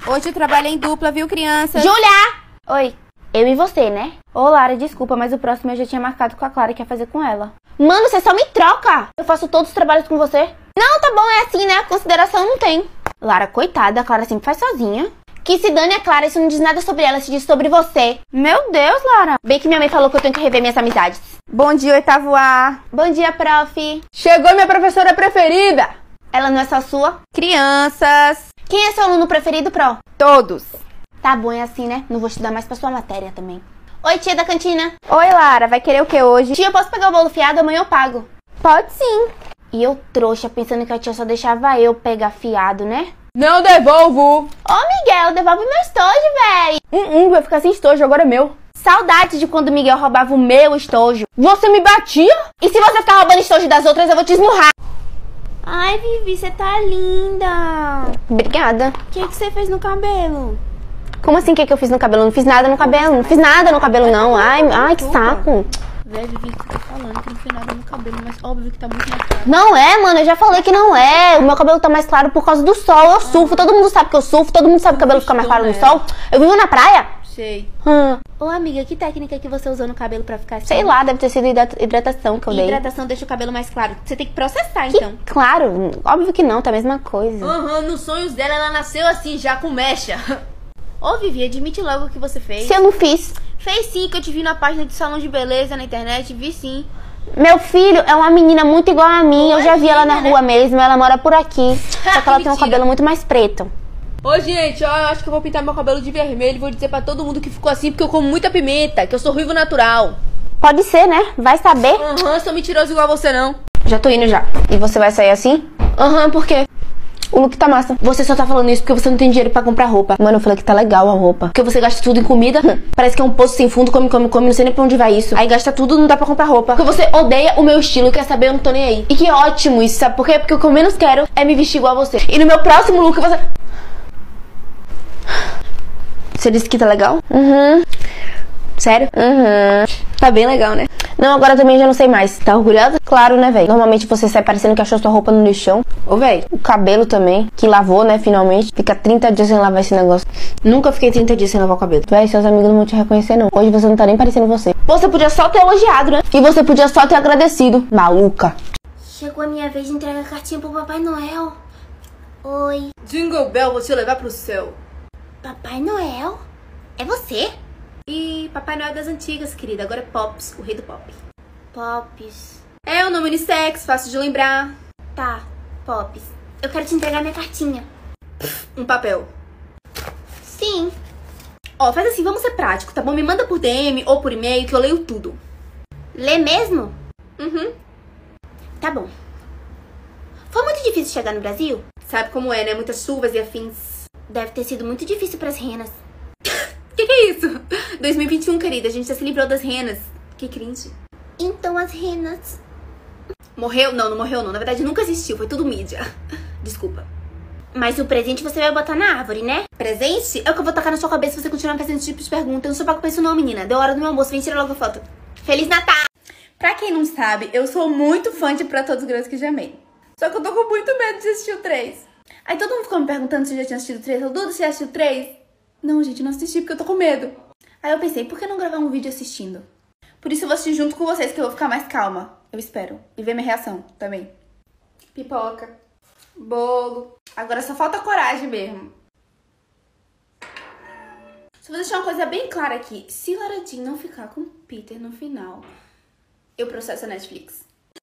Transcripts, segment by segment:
Hoje eu trabalhei em dupla, viu, crianças? Júlia! Oi. Eu e você, né? Ô, Lara, desculpa, mas o próximo eu já tinha marcado com a Clara que ia fazer com ela. Mano, você só me troca! Eu faço todos os trabalhos com você. Não, tá bom, é assim, né? Consideração não tem. Lara, coitada, a Clara sempre faz sozinha. Que se dane a Clara, isso não diz nada sobre ela, se diz sobre você. Meu Deus, Lara. Bem que minha mãe falou que eu tenho que rever minhas amizades. Bom dia, oitavo A. Bom dia, prof. Chegou minha professora preferida. Ela não é só sua? Crianças. Quem é seu aluno preferido, pro? Todos. Tá bom, é assim, né? Não vou estudar mais pra sua matéria também. Oi, tia da cantina. Oi, Lara. Vai querer o que hoje? Tia, eu posso pegar o bolo fiado? Amanhã eu pago. Pode sim. E eu trouxa, pensando que a tia só deixava eu pegar fiado, né? Não devolvo. Ô, Miguel, devolve meu estojo, véi. Vai ficar sem estojo, agora é meu. Saudade de quando o Miguel roubava o meu estojo. Você me batia? E se você ficar roubando estojo das outras, eu vou te esmurrar. Ai, Vivi, você tá linda. Obrigada. O que você fez no cabelo? Como assim, o que eu fiz no cabelo? Não fiz nada no cabelo. Não fiz nada no cabelo, não. Ai, que saco. Véi, Vivi, você tá falando que não fez nada no cabelo, mas óbvio que tá muito mais claro. Não é, mano, eu já falei que não é. O meu cabelo tá mais claro por causa do sol. Eu surfo, todo mundo sabe que eu surfo, todo mundo sabe que o cabelo fica mais claro no sol. Eu vivo na praia. Sei. Ô, amiga, que técnica que você usou no cabelo pra ficar assim? Sei lá, deve ter sido hidratação que eu dei. Hidratação deixa o cabelo mais claro. Você tem que processar, então. Claro, óbvio que não, tá a mesma coisa. Nos sonhos dela, ela nasceu assim, já com mecha. Ô, Vivi, admite logo o que você fez. Se eu não fiz. Fez sim, que eu te vi na página de salão de beleza na internet, vi sim. Meu filho é uma menina muito igual a mim, eu já vi ela na rua mesmo, ela mora por aqui. Só que ela tem um cabelo muito mais preto. Ô, gente, ó, eu acho que eu vou pintar meu cabelo de vermelho e vou dizer pra todo mundo que ficou assim porque eu como muita pimenta, que eu sou ruivo natural. Pode ser, né? Vai saber. Sou mentiroso igual você não. Já tô indo já. E você vai sair assim? Por quê? O look tá massa. Você só tá falando isso porque você não tem dinheiro pra comprar roupa. Mano, eu falei que tá legal a roupa. Porque você gasta tudo em comida. Parece que é um poço sem fundo, come, não sei nem pra onde vai isso. Aí gasta tudo, não dá pra comprar roupa. Porque você odeia o meu estilo e quer saber, eu não tô nem aí. E que ótimo isso, sabe por quê? Porque o que eu menos quero é me vestir igual a você. E no meu próximo look você... Você disse que tá legal? Sério? Tá bem legal, né? Não, agora também já não sei mais. Tá orgulhosa? Claro, né, velho? Normalmente você sai parecendo que achou sua roupa no lixão. Ô, velho. O cabelo também, que lavou, né, finalmente. Fica 30 dias sem lavar esse negócio. Nunca fiquei 30 dias sem lavar o cabelo. Véi, seus amigos não vão te reconhecer, não. Hoje você não tá nem parecendo você. Você podia só ter elogiado, né? E você podia só ter agradecido. Maluca. Chegou a minha vez de entregar a cartinha pro Papai Noel. Oi. Jingle Bell, vou te levar pro céu. Papai Noel? É você? E Papai Noel das antigas, querida. Agora é Pops, o rei do pop. Pops. É um nome unissex, fácil de lembrar. Tá, Pops. Eu quero te entregar minha cartinha. Um papel. Sim. Ó, faz assim, vamos ser prático, tá bom? Me manda por DM ou por e-mail que eu leio tudo. Lê mesmo? Tá bom. Foi muito difícil chegar no Brasil? Sabe como é, né? Muitas chuvas e afins. Deve ter sido muito difícil pras renas. Que é isso? 2021, querida. A gente já se livrou das renas. Que cringe. Então as renas... Morreu? Não, não morreu não. Na verdade, nunca existiu. Foi tudo mídia. Desculpa. Mas o presente você vai botar na árvore, né? Presente? É o que eu vou tacar na sua cabeça se você continuar fazendo esse tipo de pergunta. Eu não sou pago pra isso não, menina. Deu hora do meu almoço. Vem tirar logo a foto. Feliz Natal! Pra quem não sabe, eu sou muito fã de Pra Todos os Grandes que Já Amei. Só que eu tô com muito medo de assistir o 3. Aí todo mundo ficou me perguntando se eu já tinha assistido o 3. Eu, Duda, você já assistiu o 3? Não, gente, não assisti porque eu tô com medo. Aí eu pensei, por que não gravar um vídeo assistindo? Por isso eu vou assistir junto com vocês, que eu vou ficar mais calma. Eu espero. E ver minha reação também. Pipoca. Bolo. Agora só falta coragem mesmo. Só vou deixar uma coisa bem clara aqui. Se Lara Jean não ficar com Peter no final, eu processo a Netflix.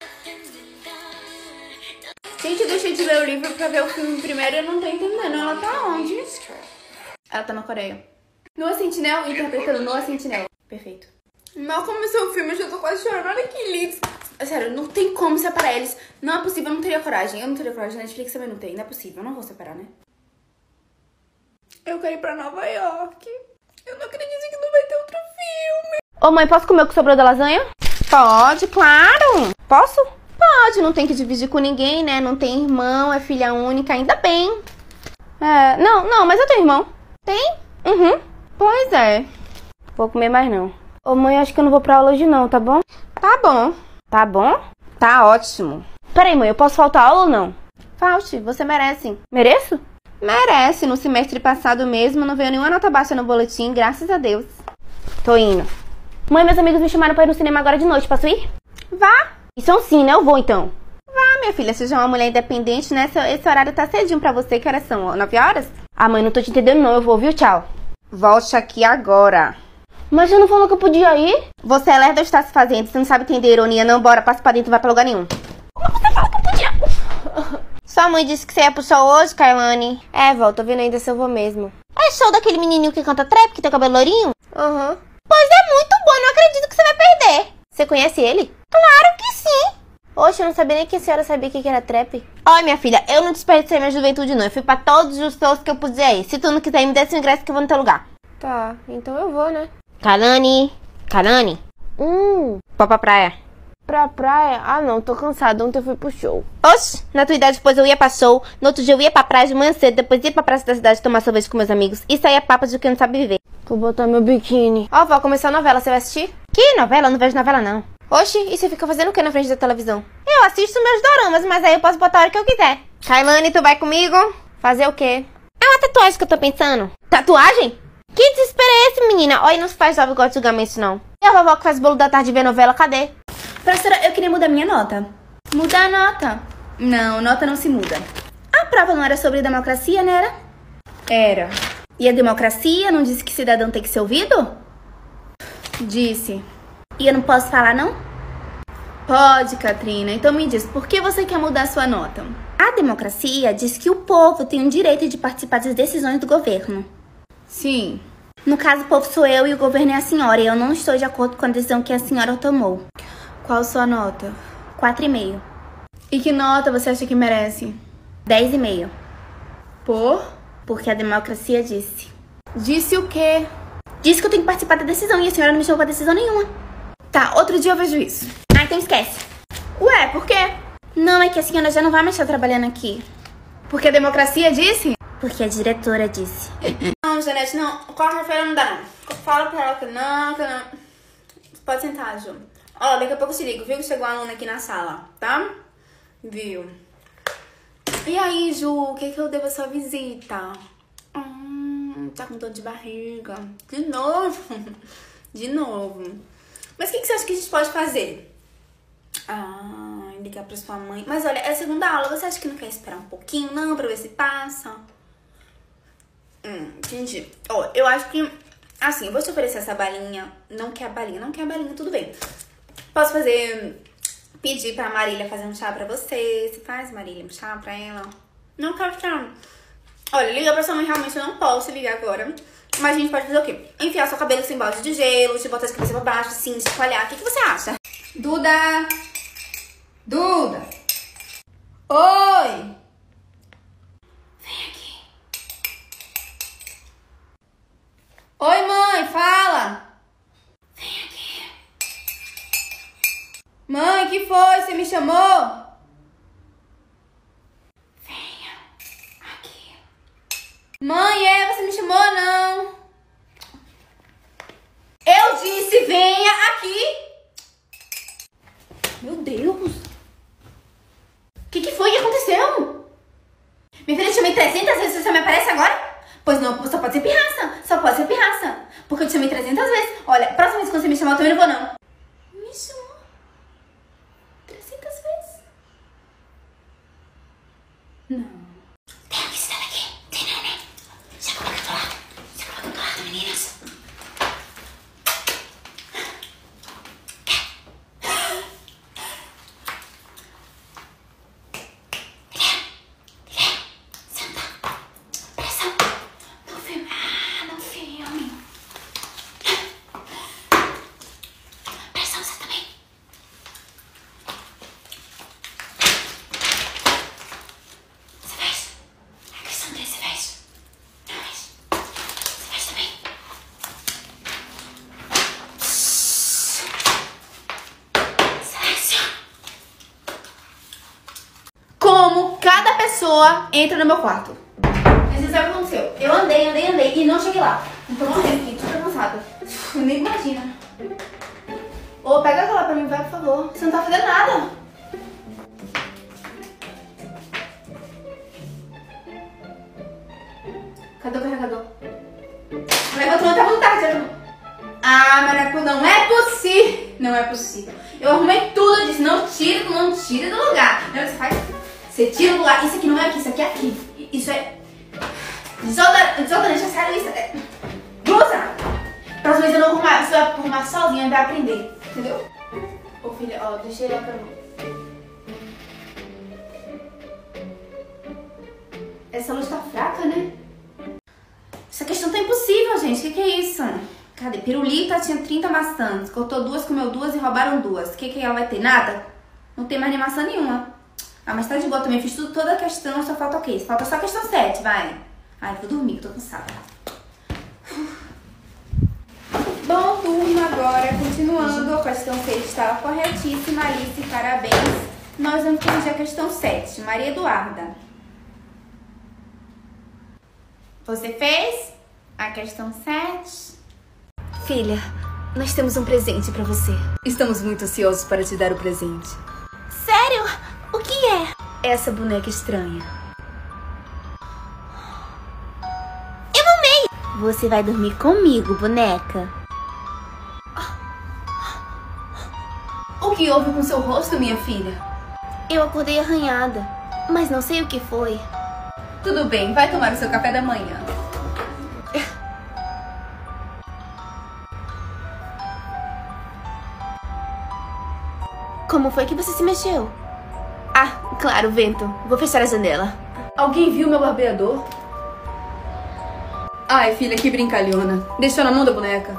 Gente, eu deixei de ler o livro pra ver o filme primeiro e eu não tô entendendo. Ela tá onde? Ela tá na Coreia. Noah Centineo interpretando Noah Centineo. Perfeito. Mal começou o filme, eu já tô quase chorando. Olha que lindo. Sério, não tem como separar eles. Não é possível, eu não teria coragem. Eu não teria coragem. Netflix também não tem. Não é possível, eu não vou separar, né? Eu quero ir pra Nova York. Eu não acredito que não vai ter outro filme. Ô, mãe, posso comer o que sobrou da lasanha? Pode, claro. Posso? Pode, não tem que dividir com ninguém, né? Não tem irmão, é filha única, ainda bem. Não, mas eu tenho irmão. Tem? Pois é. Vou comer mais não. Ô, mãe, acho que eu não vou pra aula hoje não, tá bom? Tá bom. Tá bom? Tá ótimo. Peraí, mãe, eu posso faltar aula ou não? Falte, você merece. Mereço? Merece, no semestre passado mesmo não veio nenhuma nota baixa no boletim, graças a Deus. Tô indo. Mãe, meus amigos me chamaram pra ir no cinema agora de noite, posso ir? Vá. Isso é um sim, né? Eu vou então. Vá, minha filha, seja uma mulher independente, né? Esse horário tá cedinho pra você, que horas são? 9 horas? Ah, mãe, não tô te entendendo não, eu vou, viu? Tchau. Volte aqui agora. Mas você não falou que eu podia ir? Você é lerda ou está se fazendo? Você não sabe entender ironia, não? Bora, passa pra dentro, não vai pra lugar nenhum. Mas você falou que eu podia. Sua mãe disse que você ia pro show hoje, Kailane? É, vó, tô vendo ainda se eu vou mesmo. É show daquele menininho que canta trap, que tem cabelo lourinho? Aham. Pois é muito bom, não acredito que você vai perder. Você conhece ele? Claro que sim. Oxe, eu não sabia nem que a senhora sabia que era trap. Olha, minha filha, eu não desperdicei minha juventude, não. Eu fui pra todos os shows que eu podia ir. Se tu não quiser ir, me desce o ingresso que eu vou no teu lugar. Tá, então eu vou, né? Kailane. Pô pra praia. Pra praia? Ah, não, tô cansada. Ontem eu fui pro show. Oxe, na tua idade depois eu ia pra show. No outro dia eu ia pra praia de manhã cedo. Depois ia pra praça da cidade tomar sorvete com meus amigos. Isso aí é papo de quem não sabe viver. Vou botar meu biquíni. Ó, vó, começou a novela. Você vai assistir? Que novela? Eu não vejo novela, não. Oxe, e você fica fazendo o que na frente da televisão? Eu assisto meus doramas, mas aí eu posso botar a hora que eu quiser. Kailane, tu vai comigo? Fazer o quê? É uma tatuagem que eu tô pensando. Tatuagem? Que desespero é esse, menina? Olha, não se faz jovem igual antigamente, não. E a vovó que faz bolo da tarde e vê novela, cadê? Professora, eu queria mudar minha nota. Mudar a nota. Não, nota não se muda. A prova não era sobre democracia, né? Era. E a democracia não disse que cidadão tem que ser ouvido? Disse. E eu não posso falar, não? Pode, Katrina. Então me diz, por que você quer mudar sua nota? A democracia diz que o povo tem o direito de participar das decisões do governo. Sim. No caso, o povo sou eu e o governo é a senhora. E eu não estou de acordo com a decisão que a senhora tomou. Qual sua nota? 4,5. E que nota você acha que merece? 10,5. Por? Porque a democracia disse. Disse o quê? Disse que eu tenho que participar da decisão e a senhora não me chamou pra decisão nenhuma. Tá, outro dia eu vejo isso. Ah, então esquece. Ué, por quê? Não, é que a senhora já não vai mais estar trabalhando aqui. Porque a democracia disse? Porque a diretora disse. Não, Janete, não. Quarta-feira não dá, não. Fala pra ela que não. Pode sentar, Ju. Ó, daqui a pouco eu te ligo, viu? Que chegou a aluna aqui na sala, tá? Viu? E aí, Ju, o que eu devo a sua visita? Tá com dor de barriga. De novo. De novo. Mas o que você acha que a gente pode fazer? Ligar pra sua mãe. Mas olha, é a segunda aula. Você acha que não quer esperar um pouquinho, não? Pra ver se passa? Entendi. Ó, eu acho que... Assim, eu vou te oferecer essa balinha. Não quer a balinha, tudo bem. Posso pedir pra Marília fazer um chá pra você. Você faz, Marília, um chá pra ela? Não quero chá. Olha, ligar pra sua mãe realmente eu não posso ligar agora. Mas a gente pode fazer o quê? Enfiar seu cabelo sem balde de gelo, te botar a cabeça pra baixo, assim, te espalhar. O que você acha? Duda! Oi! Vem aqui. Oi, mãe, fala! Vem aqui. Mãe, que foi? Você me chamou? Venha aqui. Mãe, você me chamou, não? Eu disse, venha aqui. Meu Deus. O que foi? O que aconteceu? Minha filha, eu te chamei 300 vezes, você só me aparece agora? Pois não, só pode ser pirraça. Porque eu te chamei 300 vezes. Olha, próxima vez que você me chamar, eu também não vou, não. Me chamou 300 vezes? Não. Tem que estar aqui. Tem não, né? Já coloca do lado. Meninas. Cada pessoa entra no meu quarto. Mas você sabe o que aconteceu? Eu andei e não cheguei lá. Então morrendo aqui, tô cansada. Nem imagina. Ô, pega aquela pra mim, vai, por favor. Você não tá fazendo nada. Cadê o carregador? Levanta muita vontade. Ah, Maneco, não é possível. Não é possível. Eu arrumei tudo, eu disse, não tira do lugar. Não, você faz... Você tira do lugar. Isso aqui não é aqui, isso aqui é aqui. Isso é... Desodorante, é sério isso. É... Blusa! Próxima vez eu não vou arrumar. Você vai arrumar sozinha e vai aprender. Entendeu? Ô, filha, ó, deixa ele lá pra mim. Essa luz tá fraca, né? Essa questão tá impossível, gente. O que é isso? Cadê? Pirulita tinha 30 maçãs. Cortou 2, comeu 2 e roubaram 2. O que ela vai ter? Nada? Não tem mais nem maçã nenhuma. Ah, mas tá de boa também. Fiz tudo, toda a questão. Só falta o quê? Falta só a questão 7, vai. Ai, vou dormir, que tô cansada. Bom, turma, agora continuando. A questão 6 estava corretíssima. Alice, parabéns. Nós vamos corrigir a questão 7. Maria Eduarda. Você fez a questão 7? Filha, nós temos um presente pra você. Estamos muito ansiosos para te dar o presente. Sério? O que é? Essa boneca estranha. Eu amei! Você vai dormir comigo, boneca. O que houve com seu rosto, minha filha? Eu acordei arranhada, mas não sei o que foi. Tudo bem, vai tomar o seu café da manhã. Como foi que você se mexeu? Ah, claro, vento. Vou fechar a janela. Alguém viu meu barbeador? Ai, filha, que brincalhona. Deixou na mão da boneca.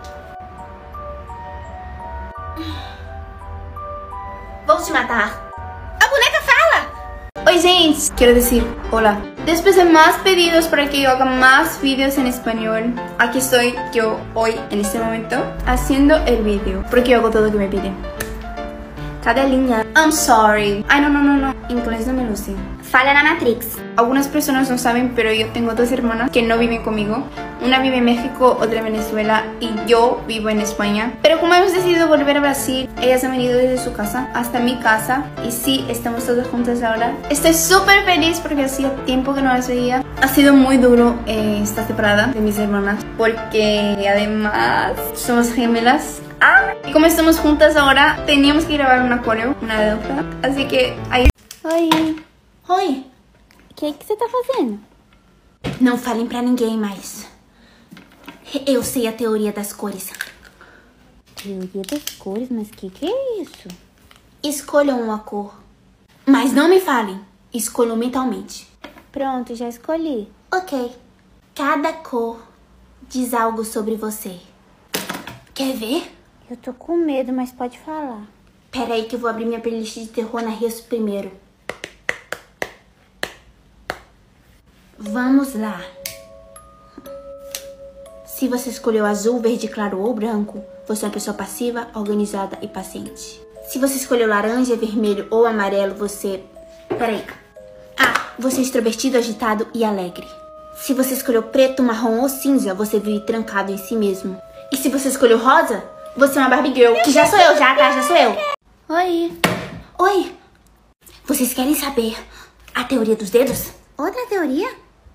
Vou te matar. A boneca fala! Oi, gente. Quiero decir hola. Después de más pedidos para que yo haga más vídeos en español, aquí estoy yo hoy, en este momento, haciendo el vídeo. Porque yo hago todo lo que me piden. Cadelinha. I'm sorry. Ay, no. Inglés no me luce. Falha na Matrix. Algunas personas no saben, pero yo tengo 2 hermanas que no viven conmigo. Una vive en México, otra en Venezuela y yo vivo en España. Pero como hemos decidido volver a Brasil, ellas han venido desde su casa hasta mi casa. Y sí, estamos todas juntas ahora. Estoy súper feliz porque hacía tiempo que no las veía. Ha sido muy duro estar separada de mis hermanas porque además somos gemelas. Y como estamos juntas ahora, teníamos que gravar una coreo, una dança. Así que aí... Oi. Oi. O que você tá fazendo? Não falem pra ninguém mais. Eu sei a teoria das cores. Teoria das cores? Mas que é isso? Escolham uma cor. Mas não me falem. Escolham mentalmente. Pronto, já escolhi. Ok. Cada cor diz algo sobre você. Quer ver? Eu tô com medo, mas pode falar. Pera aí que eu vou abrir minha playlist de terror na Resso primeiro. Vamos lá. Se você escolheu azul, verde claro ou branco, você é uma pessoa passiva, organizada e paciente. Se você escolheu laranja, vermelho ou amarelo, você... Peraí. Você é extrovertido, agitado e alegre. Se você escolheu preto, marrom ou cinza, você vive trancado em si mesmo. E se você escolheu rosa, você é uma Barbie Girl. Que já sou eu, tá? Já sou eu. Oi. Oi. Vocês querem saber a teoria dos dedos? Outra teoria?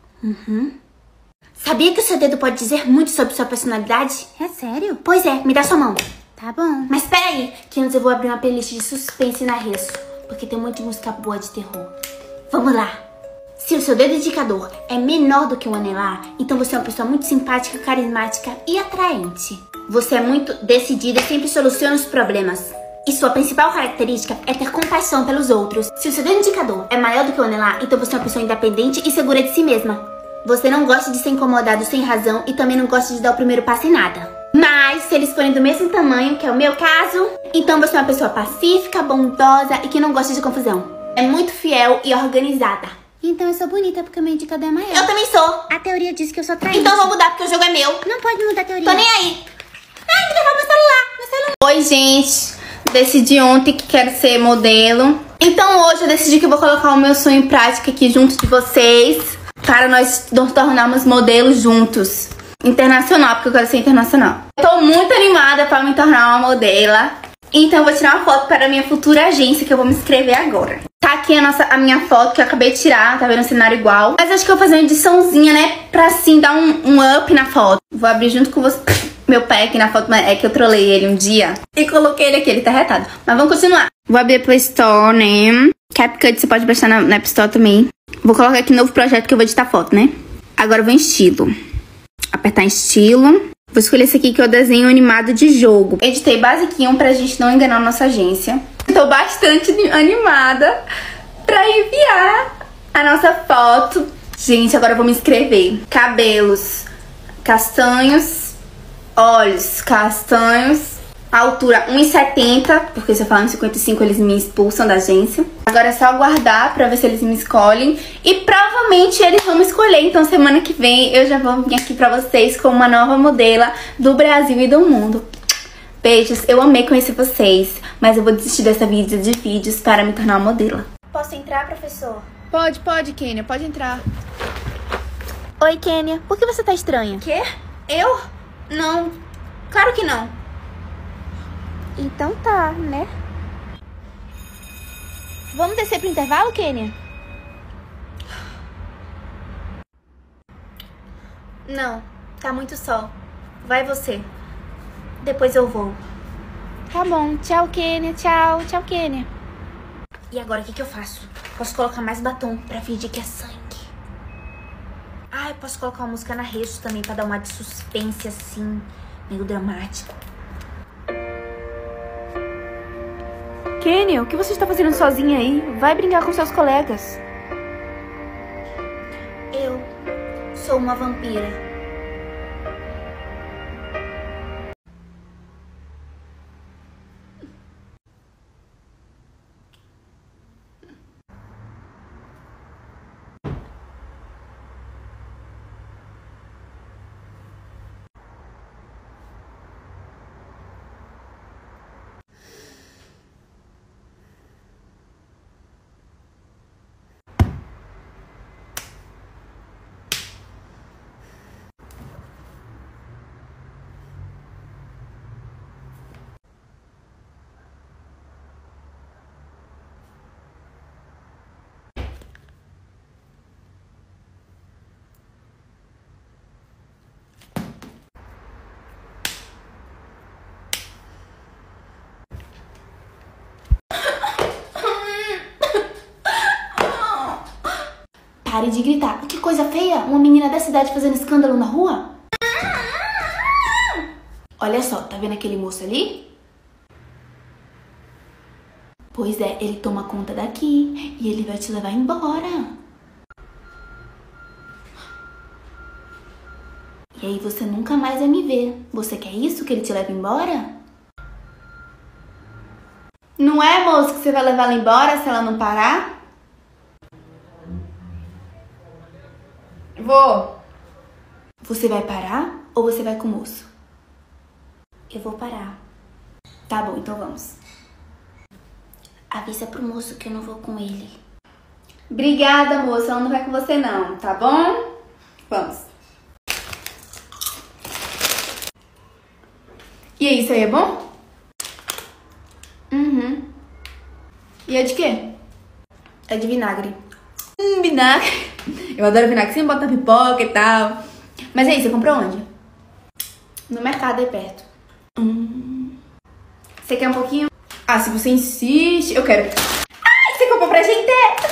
Sabia que o seu dedo pode dizer muito sobre sua personalidade? É sério? Pois é, me dá sua mão. Tá bom. Mas peraí, que antes eu vou abrir uma playlist de suspense na Resso, porque tem um monte de música boa de terror. Vamos lá. Se o seu dedo indicador é menor do que um anelar, então você é uma pessoa muito simpática, carismática e atraente. Você é muito decidida e sempre soluciona os problemas. E sua principal característica é ter compaixão pelos outros. Se o seu dedo indicador é maior do que o anelar, então você é uma pessoa independente e segura de si mesma. Você não gosta de ser incomodado sem razão e também não gosta de dar o primeiro passo em nada. Mas, se eles forem do mesmo tamanho, que é o meu caso, então você é uma pessoa pacífica, bondosa e que não gosta de confusão. É muito fiel e organizada. Então eu sou bonita porque o meu indicador é maior. Eu também sou. A teoria diz que eu sou atraente. Então vou mudar porque o jogo é meu. Não pode mudar a teoria. Tô nem aí. Ai, me levar meu celular. Oi, gente. Decidi ontem que quero ser modelo. Então hoje eu decidi que eu vou colocar o meu sonho em prática aqui junto de vocês, para nós nos tornarmos modelos juntos. Internacional, porque eu quero ser internacional. Eu tô muito animada para me tornar uma modelo. Então eu vou tirar uma foto para a minha futura agência, que eu vou me inscrever agora. Tá aqui a minha foto que eu acabei de tirar, tá vendo o cenário igual. Mas acho que eu vou fazer uma ediçãozinha, né, pra assim dar um up na foto. Vou abrir junto com você. Meu pai aqui na foto, é que eu trolei ele um dia e coloquei ele aqui, ele tá retado. Mas vamos continuar. Vou abrir a Play Store, né? CapCut você pode baixar na App Store também. Vou colocar aqui novo projeto que eu vou editar foto, né? Agora eu vou em estilo. Apertar em estilo. Vou escolher esse aqui que é o desenho animado de jogo. Editei basiquinho pra gente não enganar a nossa agência. Tô bastante animada pra enviar a nossa foto. Gente, agora eu vou me inscrever. Cabelos castanhos. Olhos castanhos. Altura 1,70, porque se eu falar 1,55 eles me expulsam da agência. Agora é só aguardar pra ver se eles me escolhem. E provavelmente eles vão me escolher. Então semana que vem eu já vou vir aqui pra vocês com uma nova modelo do Brasil e do mundo. Beijos, eu amei conhecer vocês. Mas eu vou desistir dessa vida de vídeos para me tornar uma modelo. Posso entrar, professor? Pode, Kênia, pode entrar. Oi, Kênia. Por que você tá estranha? Quê? Eu? Não, claro que não. Então tá, né? Vamos descer pro intervalo, Kênia? Não, tá muito sol. Vai você. Depois eu vou. Tá bom. Tchau, Kênia. Tchau. Tchau, Kênia. E agora, o que eu faço? Posso colocar mais batom pra fingir que é sangue. Ah, eu posso colocar uma música na rede também pra dar uma de suspense, assim, meio dramático. Kênia, o que você está fazendo sozinha aí? Vai brincar com seus colegas. Eu sou uma vampira. Pare de gritar. Que coisa feia! Uma menina dessa idade fazendo escândalo na rua? Olha só, tá vendo aquele moço ali? Pois é, ele toma conta daqui e ele vai te levar embora. E aí você nunca mais vai me ver. Você quer isso? Que ele te leve embora? Não é, moço, que você vai levar ela embora se ela não parar? Vou. Você vai parar ou você vai com o moço? Eu vou parar. Tá bom, então vamos. Avisa pro moço que eu não vou com ele. Obrigada, moça. Ela não vai com você não, tá bom? Vamos. E aí, isso aí é bom? Uhum. E é de quê? É de vinagre. Vinagre. Eu adoro vinagre, sempre bota pipoca e tal. Mas aí, você comprou onde? No mercado aí perto. Você quer um pouquinho? Ah, se você insiste, eu quero. Ai, você comprou pra gente?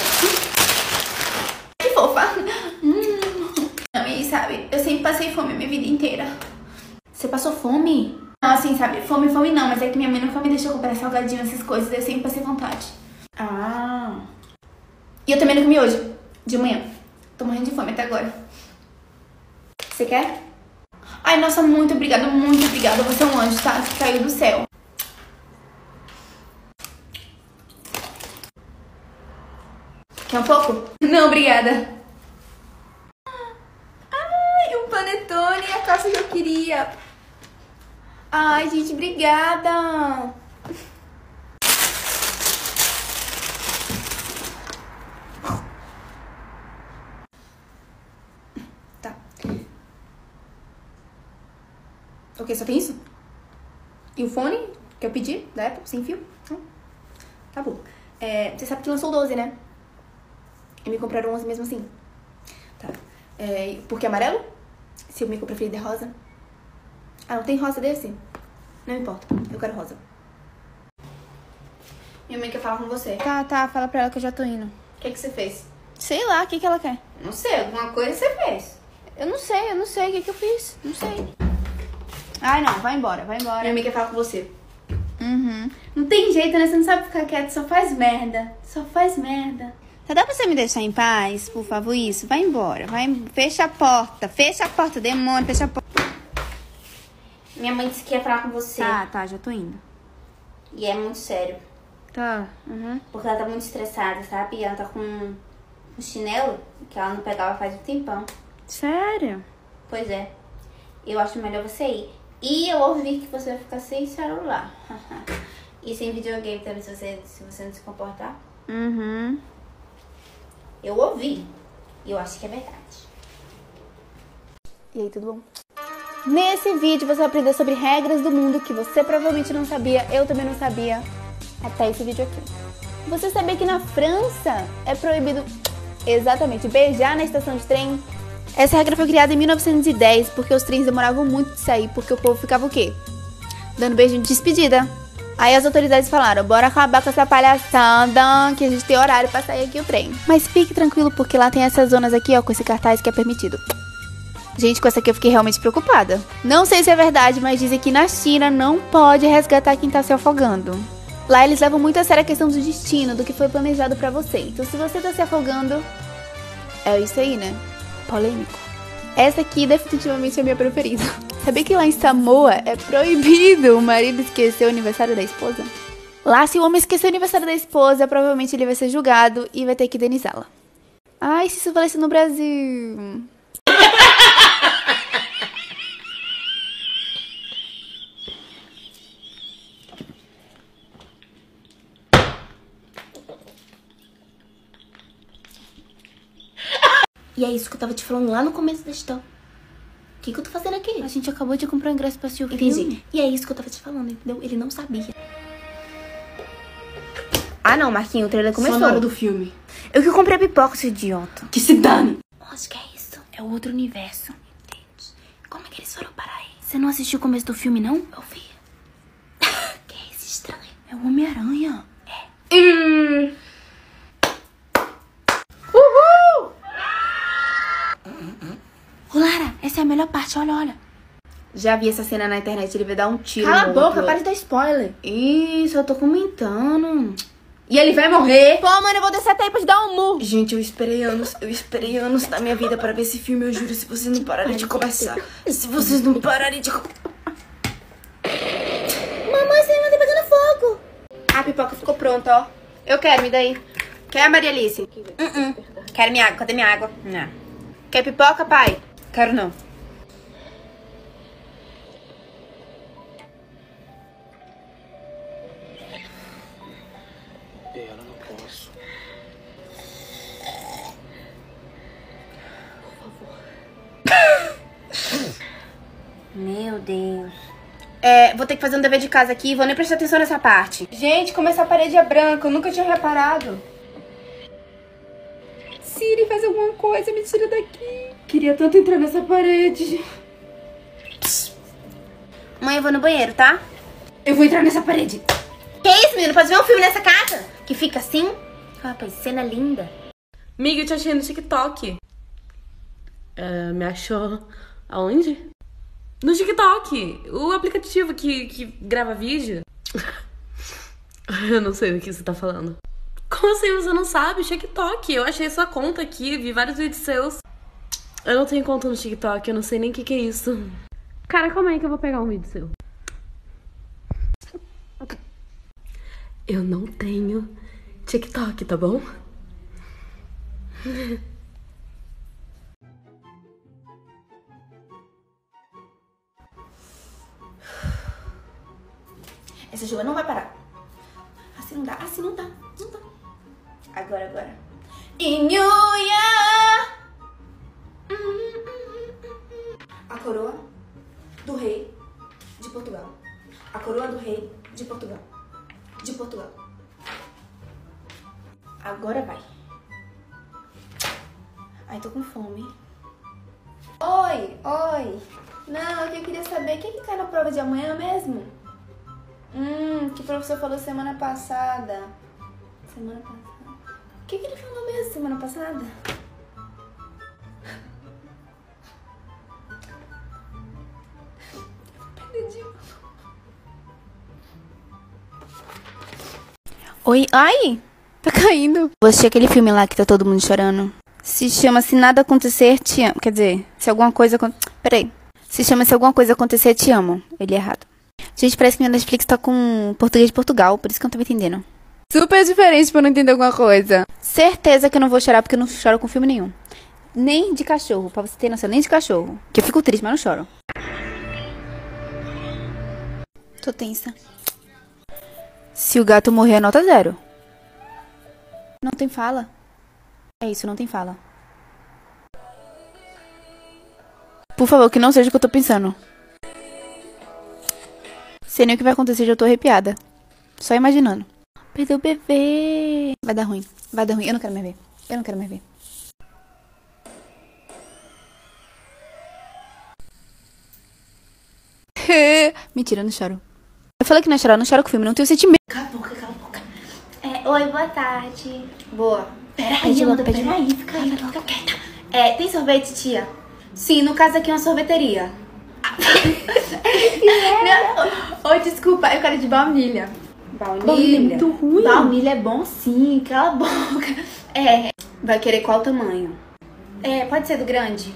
Que fofa. Não, e sabe, eu sempre passei fome a minha vida inteira. Você passou fome? Não, assim, sabe, fome não, mas é que minha mãe nunca me deixou comprar salgadinho, essas coisas, eu sempre passei vontade. Ah. E eu também não comi hoje, de manhã. Tô morrendo de fome até agora. Você quer? Ai, nossa, muito obrigada, você é um anjo, tá? Que caiu do céu. Quer um pouco? Não, obrigada. Ai, um panetone, a calça que eu queria. Ai, gente, obrigada. Tá. Ok, só tem isso? E o fone que eu pedi da Apple, sem fio? Tá bom. Você sabe que lançou o 12, né? E me compraram 11 mesmo assim. Tá. Por que amarelo? Se o meu preferido é rosa. Ah, não tem rosa desse? Não importa, eu quero rosa. Minha mãe quer falar com você. Tá, fala pra ela que eu já tô indo. O que você fez? Sei lá, o que ela quer? Não sei, alguma coisa você fez. Eu não sei, o que eu fiz? Não sei. Ai, não, vai embora. Minha mãe quer falar com você. Uhum. Não tem jeito, né? Você não sabe ficar quieto, só faz merda. Tá, dá pra você me deixar em paz, por favor, isso? Vai embora, fecha a porta, demônio, fecha a porta. Minha mãe disse que ia falar com você. Tá, já tô indo. E é muito sério. Tá, Porque ela tá muito estressada, sabe? E ela tá com um chinelo que ela não pegava faz um tempão. Sério? Pois é. Eu acho melhor você ir. E eu ouvi que você vai ficar sem celular. E sem videogame também, se você não se comportar. Uhum. Eu ouvi. E eu acho que é verdade. E aí, tudo bom? Nesse vídeo você vai aprender sobre regras do mundo que você provavelmente não sabia, eu também não sabia, até esse vídeo aqui. Você sabia que na França é proibido, exatamente, beijar na estação de trem? Essa regra foi criada em 1910, porque os trens demoravam muito de sair, porque o povo ficava o quê? Dando beijo de despedida. Aí as autoridades falaram, bora acabar com essa palhaçada, que a gente tem horário pra sair aqui o trem. Mas fique tranquilo, porque lá tem essas zonas aqui, ó, com esse cartaz que é permitido. Gente, com essa aqui eu fiquei realmente preocupada. Não sei se é verdade, mas dizem que na China não pode resgatar quem tá se afogando. Lá eles levam muito a sério a questão do destino, do que foi planejado pra você. Então se você tá se afogando, é isso aí, né? Polêmico. Essa aqui definitivamente é a minha preferida. Sabia que lá em Samoa é proibido o marido esquecer o aniversário da esposa? Lá, se o homem esquecer o aniversário da esposa, provavelmente ele vai ser julgado e vai ter que indenizá-la. Ai, se isso valesse no Brasil... E é isso que eu tava te falando lá no começo da história. O que eu tô fazendo aqui? A gente acabou de comprar o ingresso pra assistir o filme. Entendi. E é isso que eu tava te falando, entendeu? Ele não sabia. Ah não, Marquinhos, o trailer começou. Só na hora do filme. Eu que comprei a pipoca, seu idiota. Que se dane! Acho que é isso. É o outro universo. Entende? Como é que eles foram parar aí? Você não assistiu o começo do filme, não? Eu vi. Que é esse estranho? É o Homem-Aranha. Ô, Lara, essa é a melhor parte, olha. Já vi essa cena na internet, ele vai dar um tiro Cala a no boca, outro. para de dar spoiler. Isso, eu tô comentando. E ele vai morrer. Pô, mano, eu vou descer até aí pra te dar um murro. Gente, eu esperei anos da minha vida pra ver esse filme, eu juro, se vocês não pararem de conversar. Se vocês não pararem de... Mamãe, você tá pegando fogo. A pipoca ficou pronta, ó. Eu quero, me dá aí. Quer, Maria Alice? Quero minha água, cadê minha água? Não. Quer pipoca, pai? Quero não. Eu não posso. Meu Deus. Vou ter que fazer um dever de casa aqui, vou nem prestar atenção nessa parte. Gente, como essa parede é branca, eu nunca tinha reparado. Siri, faz alguma coisa, me tira daqui. Queria tanto entrar nessa parede. Mãe, eu vou no banheiro, tá? Eu vou entrar nessa parede. Que isso, menino? Pode ver um filme nessa casa? Que fica assim? Rapaz, cena linda. Amiga, eu te achei no TikTok. Me achou aonde? No TikTok, o aplicativo que grava vídeo. Eu não sei do que você tá falando. Como assim você não sabe? TikTok, eu achei sua conta aqui, vi vários vídeos seus. Eu não tenho conta no TikTok, eu não sei nem o que é isso. Cara, como é que eu vou pegar um vídeo seu? Eu não tenho TikTok, tá bom? Essa chuva não vai parar. Assim não dá, assim não dá, não dá. Agora. In New Year. A coroa do rei de Portugal. A coroa do rei de Portugal. De Portugal. Agora vai. Ai, tô com fome. Oi. Não, é que eu queria saber o que cai na prova de amanhã mesmo? Que o professor falou semana passada. O que ele falou mesmo semana passada? Oi, ai, tá caindo. Vou assistir aquele filme lá que tá todo mundo chorando. Se chama Se Nada Acontecer, Te Amo. Quer dizer, se alguma coisa... Peraí. Se chama Se Alguma Coisa Acontecer, Te Amo. Ele é errado. Gente, parece que minha Netflix tá com português de Portugal, por isso que eu não tava entendendo. Super diferente pra eu não entender alguma coisa. Certeza que eu não vou chorar, porque eu não choro com filme nenhum. Nem de cachorro, pra você ter noção, nem de cachorro. Que eu fico triste, mas não choro. Tô tensa. Se o gato morrer, é nota 0. Não tem fala. É isso, não tem fala. Por favor, que não seja o que eu tô pensando. Sei nem o que vai acontecer, já tô arrepiada. Só imaginando. Perdeu o bebê. Vai dar ruim. Eu não quero mais ver. Mentira, eu não choro. Eu falei que não ia chorar, não choro com filme, não tenho sentimento. Cala a boca. Oi, boa tarde. Boa. Peraí, Amanda, peraí, fica quieta. Tem sorvete, tia? Sim, no caso aqui é uma sorveteria. Oi, desculpa, eu quero de baunilha. Baunilha é muito ruim. Baunilha é bom sim, cala a boca. Vai querer qual tamanho? Pode ser do grande?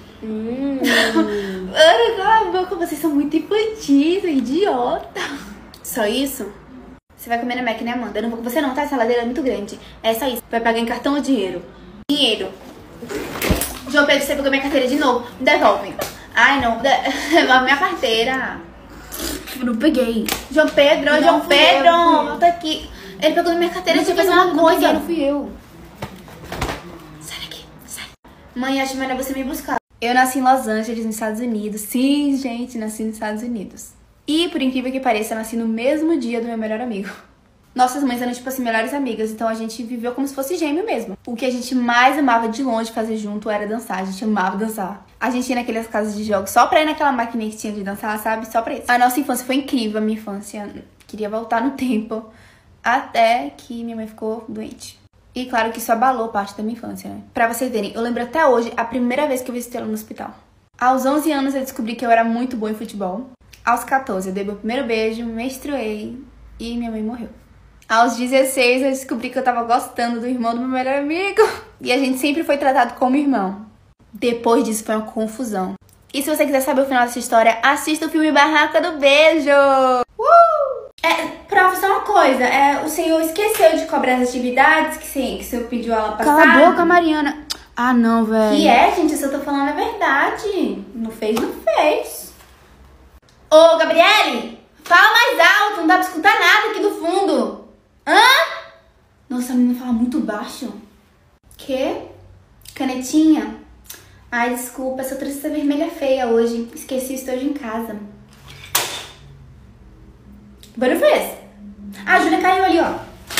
Cala a boca, vocês são muito infantis, idiota. Só isso? Você vai comer na Mac, né, Amanda? Eu não vou com você não, tá? Essa ladeira é muito grande. É só isso. Vai pagar em cartão ou dinheiro? Dinheiro. João Pedro, você pegou minha carteira de novo. Devolve. Ai, não. Devolve minha carteira. Eu não peguei. João Pedro, volta aqui. Ele pegou minha carteira de fazer uma coisa. Não fui eu. Sai daqui, sai. Mãe, acho melhor você me buscar. Eu nasci em Los Angeles, nos Estados Unidos. Sim, gente, nasci nos Estados Unidos. E, por incrível que pareça, eu nasci no mesmo dia do meu melhor amigo. Nossas mães eram, tipo assim, melhores amigas, então a gente viveu como se fosse gêmeo mesmo. O que a gente mais amava de longe fazer junto era dançar, a gente amava dançar. A gente ia naquelas casas de jogos só pra ir naquela maquininha que tinha de dançar, sabe? Só pra isso. A nossa infância foi incrível, a minha infância. Queria voltar no tempo, até que minha mãe ficou doente. E claro que isso abalou parte da minha infância, né? Pra vocês verem, eu lembro até hoje a primeira vez que eu visitei ela no hospital. Aos 11 anos eu descobri que eu era muito boa em futebol. Aos 14 eu dei meu primeiro beijo, menstruei e minha mãe morreu. Aos 16 eu descobri que eu tava gostando do irmão do meu melhor amigo. E a gente sempre foi tratado como irmão. Depois disso foi uma confusão. E se você quiser saber o final dessa história, assista o filme Barraca do Beijo! Prof, só uma coisa. O senhor esqueceu de cobrar as atividades que o senhor pediu ela passar? Cala a boca, Mariana. Ah, não, velho. Que gente? Se eu tô falando a verdade. Não fez, não fez. Ô, Gabriele! Fala mais alto, não dá pra escutar nada aqui do fundo. Hã? Nossa, a menina fala muito baixo. Quê? Canetinha? Ai, desculpa, essa tristeza vermelha é feia hoje. Esqueci o estojo em casa. Que barulho foi esse? Ah, a Júlia caiu ali, ó.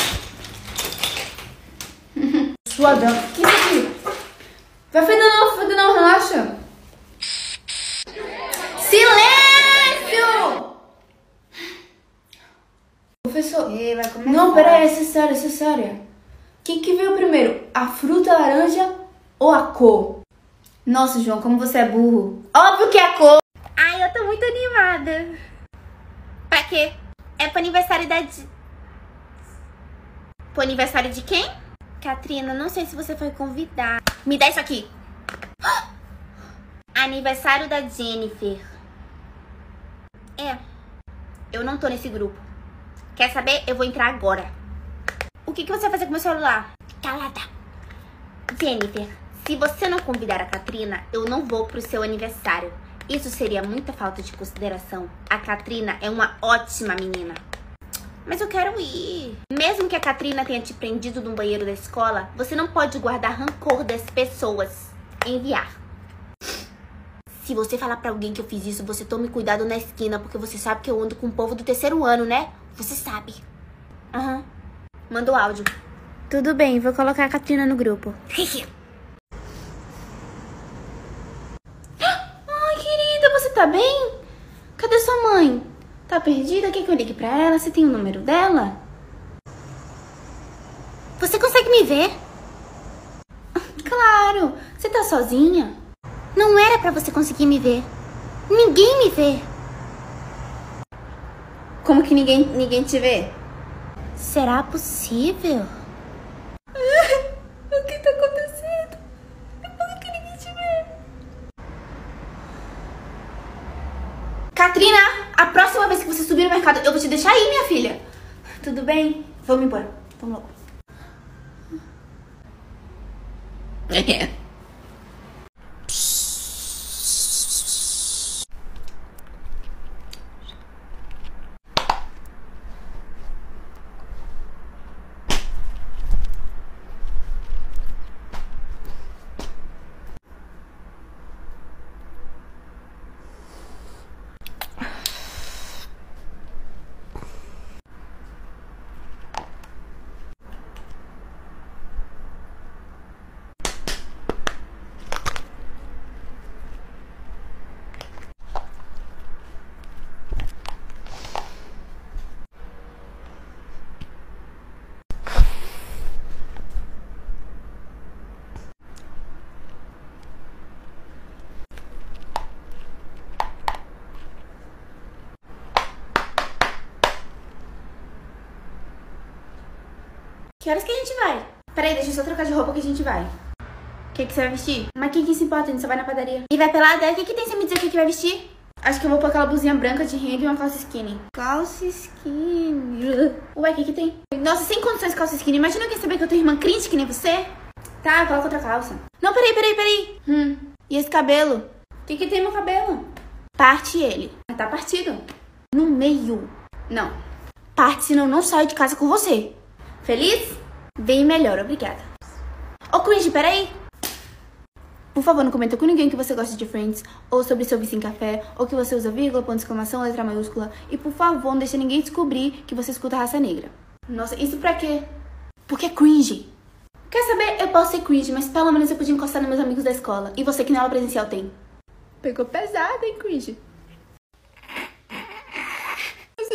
Suadão. Que isso aqui? Vai feder não, relaxa. Silêncio! Professor, Vai começar. não, peraí, essa é séria. O que veio primeiro? A fruta laranja ou a cor? Nossa, João, como você é burro. Óbvio que é a cor. Ai, eu tô muito animada. Pra quê? É pro aniversário Pro aniversário de quem? Katrina, não sei se você foi convidada. Me dá isso aqui. Aniversário da Jennifer. Eu não tô nesse grupo. Quer saber? Eu vou entrar agora. O que você vai fazer com meu celular? Calada. Jennifer, se você não convidar a Katrina, eu não vou pro seu aniversário. Isso seria muita falta de consideração. A Katrina é uma ótima menina. Mas eu quero ir. Mesmo que a Katrina tenha te prendido no banheiro da escola, você não pode guardar rancor das pessoas. Enviar. Se você falar pra alguém que eu fiz isso, você tome cuidado na esquina, porque você sabe que eu ando com o povo do terceiro ano, né? Você sabe. Manda o áudio. Tudo bem, vou colocar a Katrina no grupo. Ai, querida, você tá bem? Cadê sua mãe? Tá perdida? Quer que eu ligue pra ela? Você tem o número dela? Você consegue me ver? Claro. Você tá sozinha? Não era pra você conseguir me ver. Ninguém me vê. Como que ninguém te vê? Será possível? O que tá acontecendo? Por que ninguém te vê? Katrina, a próxima vez que você subir no mercado, eu vou te deixar aí, minha filha. Tudo bem? Vamos embora. Vamos logo. Que horas que a gente vai? Peraí, deixa eu só trocar de roupa que a gente vai. O que você vai vestir? Mas quem que se importa? A gente só vai na padaria. E vai pelada? O que tem você me dizer o que vai vestir? Acho que eu vou pôr aquela blusinha branca de renda e uma calça skinny. Calça skinny. Ué, o que tem? Nossa, sem condições de calça skinny. Imagina alguém saber que eu tenho irmã crente que nem você. Tá, coloca outra calça. Não, peraí. E esse cabelo? O que tem no cabelo? Parte ele. Tá partido. No meio. Não. Parte, senão eu não saio de casa com você. Feliz? Bem melhor, obrigada. Ô, Cringe, peraí. Por favor, não comenta com ninguém que você gosta de Friends, ou sobre seu vício em café, ou que você usa vírgula, ponto de exclamação, letra maiúscula. E por favor, não deixe ninguém descobrir que você escuta Raça Negra. Nossa, isso pra quê? Porque é cringe. Quer saber? Eu posso ser cringe, mas pelo menos eu podia encostar nos meus amigos da escola. E você que na aula presencial tem. Pegou pesado, hein, cringe? Coisa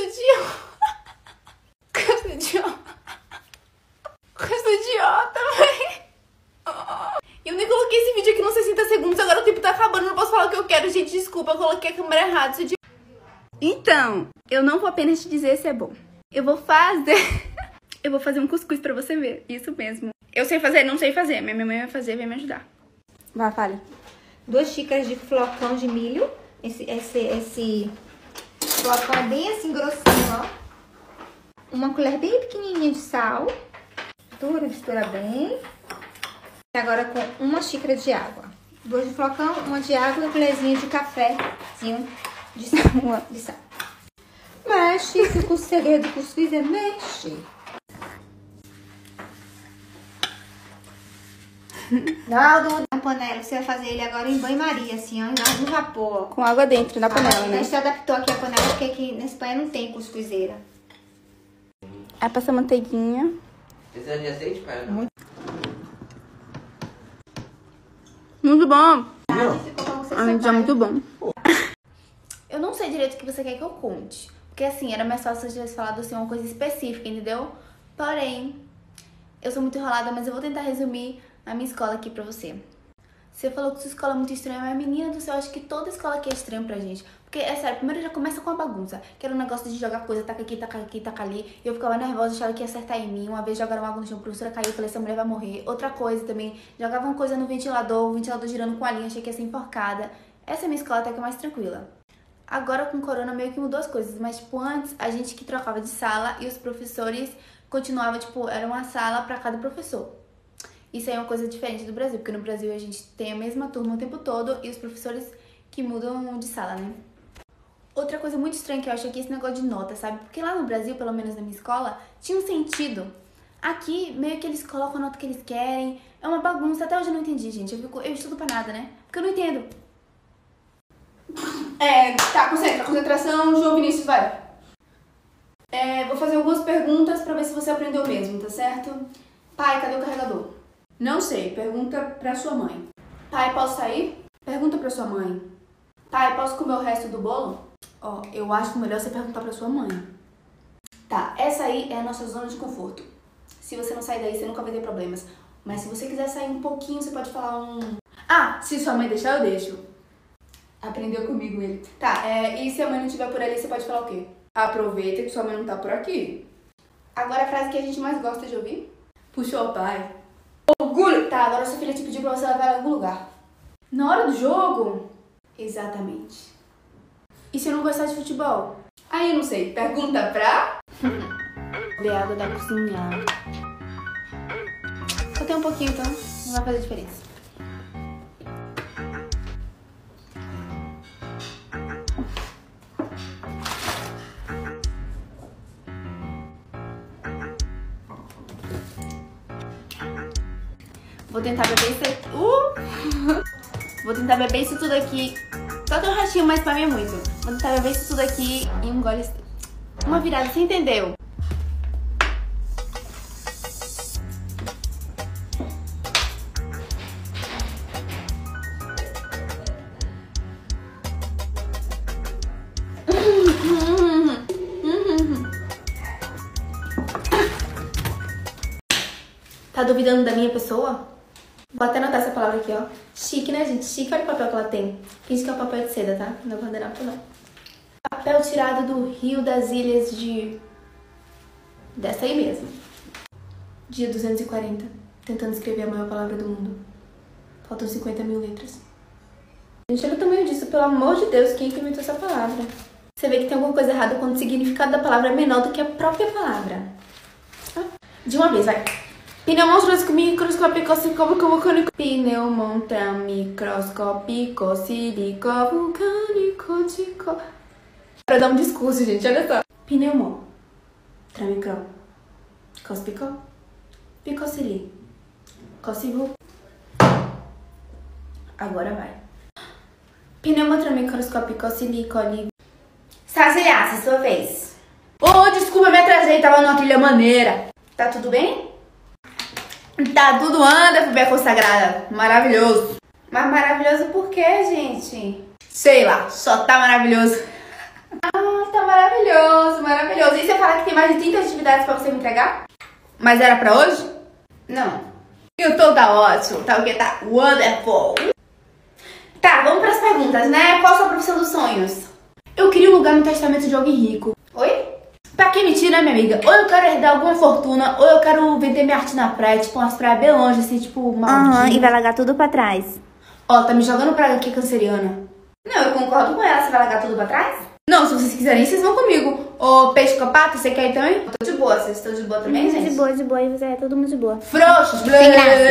idiota, véi. Eu nem coloquei esse vídeo aqui nos 60 segundos, agora o tempo tá acabando, não posso falar o que eu quero, gente, desculpa, eu coloquei a câmera errada. Então, eu não vou apenas te dizer se é bom. Eu vou fazer um cuscuz pra você ver, isso mesmo. Eu sei fazer, não sei fazer, minha mãe vai fazer, vem me ajudar. Vai, fale. 2 xícaras de flocão de milho. Esse flocão é bem assim grossinho, ó. Uma colher bem pequenininha de sal. Mistura bem. E agora com 1 xícara de água. 2 de flocão, 1 de água e uma colherzinha de cafézinho de sal. Mexe, que o segredo do cuscuz é mexer. Naldo, na panela, você vai fazer ele agora em banho-maria, assim, ó, no vapor, ó. Com água dentro da panela, né? A gente adaptou aqui a panela, porque aqui na Espanha não tem cuscuzeira. Aí passa manteiguinha. Precisa de azeite, pai? Muito bom. É Muito bom. Eu não sei direito o que você quer que eu conte. Porque assim, era mais fácil se eu tivesse falado assim uma coisa específica, entendeu? Porém, eu sou muito enrolada, mas eu vou tentar resumir a minha escola aqui pra você. Você falou que sua escola é muito estranha, mas menina do céu, eu acho que toda escola aqui é estranha pra gente. Porque, é sério, primeiro já começa com a bagunça, que era um negócio de jogar coisa, taca aqui, taca ali. E eu ficava nervosa, achava que ia acertar em mim. Uma vez jogaram água no chão, a professora caiu, eu falei, essa mulher vai morrer. Outra coisa também, jogavam coisa no ventilador, o ventilador girando com a linha, achei que ia ser enforcada. Essa é a minha escola até que é mais tranquila. Agora com corona meio que mudou as coisas, mas tipo, antes a gente que trocava de sala e os professores continuavam, tipo, era uma sala pra cada professor. Isso aí é uma coisa diferente do Brasil, porque no Brasil a gente tem a mesma turma o tempo todo e os professores que mudam de sala, né? Outra coisa muito estranha que eu acho aqui é esse negócio de nota, sabe? Porque lá no Brasil, pelo menos na minha escola, tinha um sentido. Aqui, meio que eles colocam a nota que eles querem. É uma bagunça. Até hoje eu não entendi, gente. Eu estudo pra nada, né? Porque eu não entendo. Tá, concentração. João Vinícius, vai. Vou fazer algumas perguntas pra ver se você aprendeu mesmo, tá certo? Pai, cadê o carregador? Não sei, pergunta pra sua mãe. Pai, posso sair? Pergunta pra sua mãe. Pai, posso comer o resto do bolo? Ó, eu acho melhor você perguntar pra sua mãe. Tá, essa aí é a nossa zona de conforto. Se você não sair daí, você nunca vai ter problemas. Mas se você quiser sair um pouquinho, você pode falar um... Ah, se sua mãe deixar, eu deixo. Aprendeu comigo ele. Tá, e se a mãe não estiver por ali, você pode falar o quê? Aproveita que sua mãe não tá por aqui. Agora a frase que a gente mais gosta de ouvir. Puxou, pai. Orgulho! Tá, agora sua filha te pediu pra você levar ela em algum lugar. Na hora do jogo? Exatamente. E se eu não gostar de futebol? Aí eu não sei. Pergunta pra... Beber água da cozinha. Só tem um pouquinho, então não vai fazer diferença. Vou tentar beber isso aqui. Vou tentar beber isso tudo aqui. Só tem um restinho, mas pra mim é muito. Vou tentar beber isso tudo aqui e um gole. Uma virada, você entendeu? Tá duvidando da minha pessoa? Vou até anotar essa palavra aqui, ó. Chique, né, gente? Chique, olha o papel que ela tem. Finge que é um papel de seda, tá? Não é guardanapo, não. Papel tirado do Rio das Ilhas de... Dessa aí mesmo. Dia 240. Tentando escrever a maior palavra do mundo. Faltam 50 mil letras. Gente, olha o tamanho disso. Pelo amor de Deus, quem que inventou essa palavra? Você vê que tem alguma coisa errada quando o significado da palavra é menor do que a própria palavra. De uma vez, vai. Pneumontra microscópico silicovulcânico. Pneumontra microscópico silicovulcânico tico. Pra dar um discurso, gente, olha só. Pneumon. Tramicro. Cospico. Picocili. Cocivu. Agora vai. Pneumontra microscópico silicoli. Sazilhaça, sua vez. Ô, desculpa, me atrasei, tava numa trilha maneira. Tá tudo bem? Tá tudo anda, FUVEA consagrada. Maravilhoso. Mas maravilhoso por quê, gente? Sei lá, só tá maravilhoso. Ah, tá maravilhoso, maravilhoso. E você fala que tem mais de 30 atividades pra você me entregar? Mas era pra hoje? Não. Então tá ótimo, tá o que? Tá wonderful. Tá, vamos pras perguntas, né? Qual a sua profissão dos sonhos? Eu queria um lugar no testamento de alguém rico. Oi? Pra que mentir, né, minha amiga? Ou eu quero herdar alguma fortuna, ou eu quero vender minha arte na praia, tipo umas praias bem longe, assim, tipo Maldivas. E vai largar tudo pra trás. Ó, tá me jogando praga aqui, canceriana. Não, eu concordo com ela. Você vai largar tudo pra trás? Não, se vocês quiserem, vocês vão comigo. Ô, peixe com pato, você quer ir também? Eu tô de boa. Vocês estão de boa também, gente? De boa, e você é todo mundo de boa. Frouxos, Sem graça.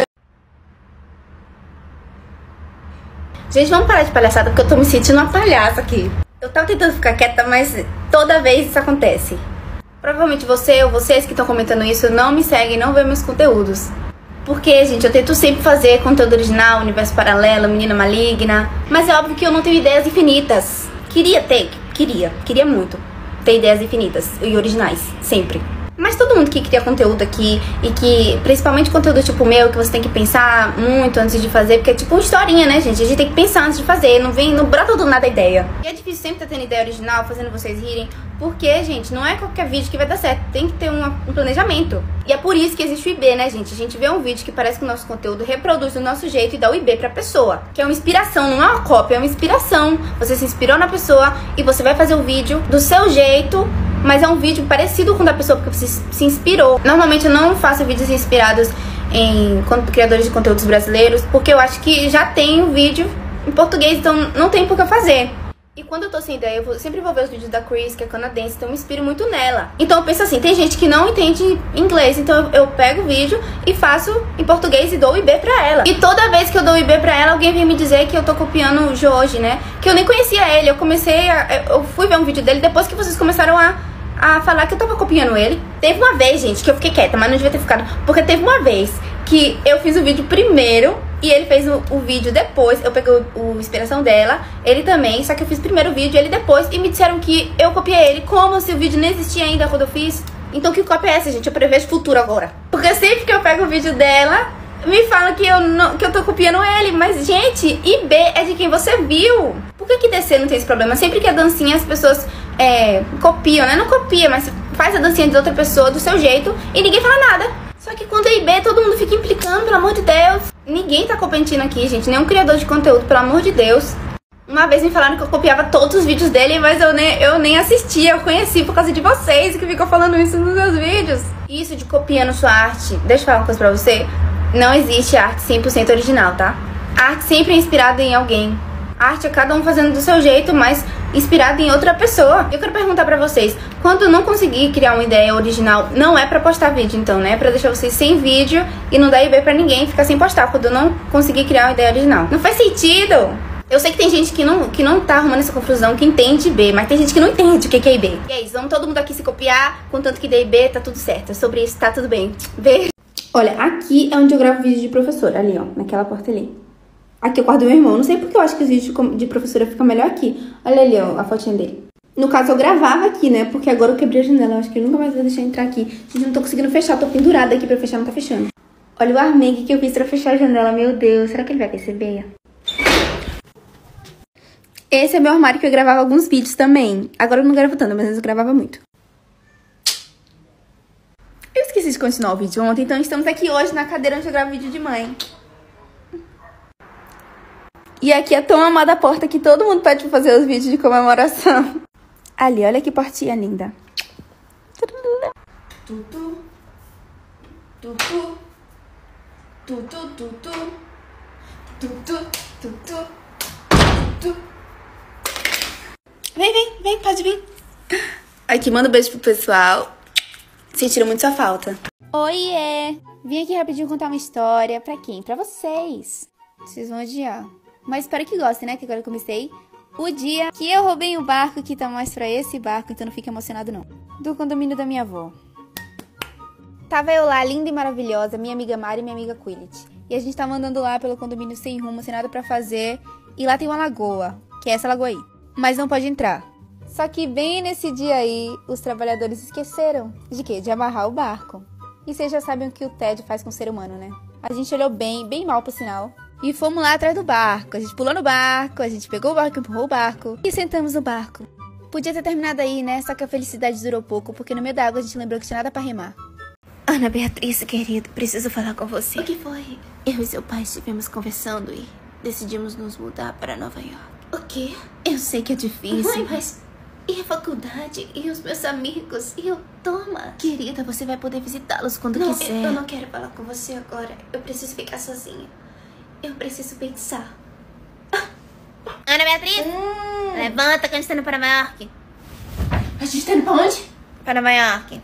Gente, vamos parar de palhaçada, porque eu tô me sentindo uma palhaça aqui. Eu tava tentando ficar quieta, mas toda vez isso acontece. Provavelmente você ou vocês que estão comentando isso não me seguem, não veem meus conteúdos. Porque, gente, eu tento sempre fazer conteúdo original, universo paralelo, menina maligna. Mas é óbvio que eu não tenho ideias infinitas. Queria muito ter ideias infinitas e originais, sempre. Mas todo mundo que cria conteúdo aqui, e que, principalmente conteúdo tipo meu, que você tem que pensar muito antes de fazer, porque é tipo uma historinha, né, gente? A gente tem que pensar antes de fazer, não brota do nada a ideia. E é difícil sempre estar tendo ideia original, fazendo vocês rirem, porque, gente, não é qualquer vídeo que vai dar certo, tem que ter um planejamento. E é por isso que existe o IB, né, gente? A gente vê um vídeo que parece que o nosso conteúdo reproduz do nosso jeito e dá o IB pra pessoa. Que é uma inspiração, não é uma cópia, é uma inspiração. Você se inspirou na pessoa e você vai fazer o vídeo do seu jeito, mas é um vídeo parecido com o da pessoa porque você se inspirou. Normalmente eu não faço vídeos inspirados em criadores de conteúdos brasileiros, porque eu acho que já tem um vídeo em português, então não tem por que eu fazer. E quando eu tô sem ideia, eu sempre vou ver os vídeos da Chris, que é canadense, então eu me inspiro muito nela. Então eu penso assim, tem gente que não entende inglês, então eu pego o vídeo e faço em português e dou o IB pra ela. E toda vez que eu dou o IB pra ela, alguém vem me dizer que eu tô copiando o Joji, né? Que eu nem conhecia ele, eu fui ver um vídeo dele depois que vocês começaram a falar que eu tava copiando ele. Teve uma vez, gente, que eu fiquei quieta, mas não devia ter ficado, porque teve uma vez que eu fiz o vídeo primeiro e ele fez o vídeo depois. Eu peguei a inspiração dela, ele também, só que eu fiz primeiro o vídeo, ele depois, e me disseram que eu copiei ele, como se o vídeo não existia ainda quando eu fiz. Então que cópia é essa, gente? Eu prevejo futuro agora. Porque sempre que eu pego o vídeo dela, me falam que eu tô copiando ele. Mas, gente, IB é de quem você viu. Por que DC não tem esse problema? Sempre que é dancinha, as pessoas copiam, né? Não copia, mas faz a dancinha de outra pessoa do seu jeito e ninguém fala nada. Só que quando é IB, todo mundo fica implicando, pelo amor de Deus. Ninguém tá competindo aqui, gente. Nenhum criador de conteúdo, pelo amor de Deus. Uma vez me falaram que eu copiava todos os vídeos dele, mas eu nem assistia, eu conheci por causa de vocês que ficam falando isso nos meus vídeos. Isso de copiando sua arte, deixa eu falar uma coisa pra você. Não existe arte 100% original, tá? A arte sempre é inspirada em alguém. A arte é cada um fazendo do seu jeito, mas inspirada em outra pessoa. Eu quero perguntar pra vocês, quando eu não conseguir criar uma ideia original, não é pra postar vídeo então, né? É pra deixar vocês sem vídeo e não dar IB pra ninguém, ficar sem postar quando eu não conseguir criar uma ideia original. Não faz sentido! Eu sei que tem gente que não tá arrumando essa confusão, que entende IB, mas tem gente que não entende o que é IB. E é isso, vamos todo mundo aqui se copiar, contanto que dê IB, tá tudo certo. É sobre isso, tá tudo bem. Beijo! Olha, aqui é onde eu gravo vídeo de professora, ali ó, naquela porta ali. Aqui é o quarto do meu irmão, não sei porque eu acho que os vídeos de professora ficam melhor aqui. Olha ali ó, a fotinha dele. No caso eu gravava aqui, né, porque agora eu quebrei a janela, eu acho que ele nunca mais vai deixar entrar aqui. Gente, não tô conseguindo fechar, tô pendurada aqui pra fechar, não tá fechando. Olha o armengue que eu fiz pra fechar a janela, meu Deus, será que ele vai perceber? Esse é meu armário que eu gravava alguns vídeos também. Agora eu não gravo tanto, mas eu gravava muito. Eu esqueci de continuar o vídeo ontem, então estamos aqui hoje na cadeira onde eu gravo vídeo de mãe. E aqui é tão amada a porta que todo mundo pede pra fazer os vídeos de comemoração. Ali, olha que portinha linda. Tutu. Tutu. Tutu, tutu. Tutu, tutu. Tutu. Vem, pode vir. Aqui, manda um beijo pro pessoal. Sentiram muito sua falta. Oiê! Vim aqui rapidinho contar uma história. Pra quem? Pra vocês. Vocês vão odiar. Mas espero que gostem, né? Que agora eu comecei o dia que eu roubei um barco que tá mais pra esse barco, então não fique emocionado não. Do condomínio da minha avó. Tava eu lá, linda e maravilhosa, minha amiga Mari e minha amiga Quillet. E a gente tava andando lá pelo condomínio sem rumo, sem nada pra fazer. E lá tem uma lagoa, que é essa lagoa aí. Mas não pode entrar. Só que bem nesse dia aí, os trabalhadores esqueceram. De quê? De amarrar o barco. E vocês já sabem o que o Ted faz com o ser humano, né? A gente olhou bem mal pro sinal. E fomos lá atrás do barco. A gente pulou no barco, a gente pegou o barco, empurrou o barco. E sentamos no barco. Podia ter terminado aí, né? Só que a felicidade durou pouco, porque no meio da água a gente lembrou que tinha nada pra remar. Ana Beatriz, querido, preciso falar com você. O que foi? Eu e seu pai estivemos conversando e decidimos nos mudar para Nova York. O quê? Eu sei que é difícil, Mãe, mas... E a faculdade? E os meus amigos? E eu... Toma. Querida, você vai poder visitá-los quando Não, quiser. eu não quero falar com você agora. Eu preciso ficar sozinha. Eu preciso pensar. Ana Beatriz, levanta que a gente tá indo para Nova York. A gente tá indo pra onde? Para Nova York.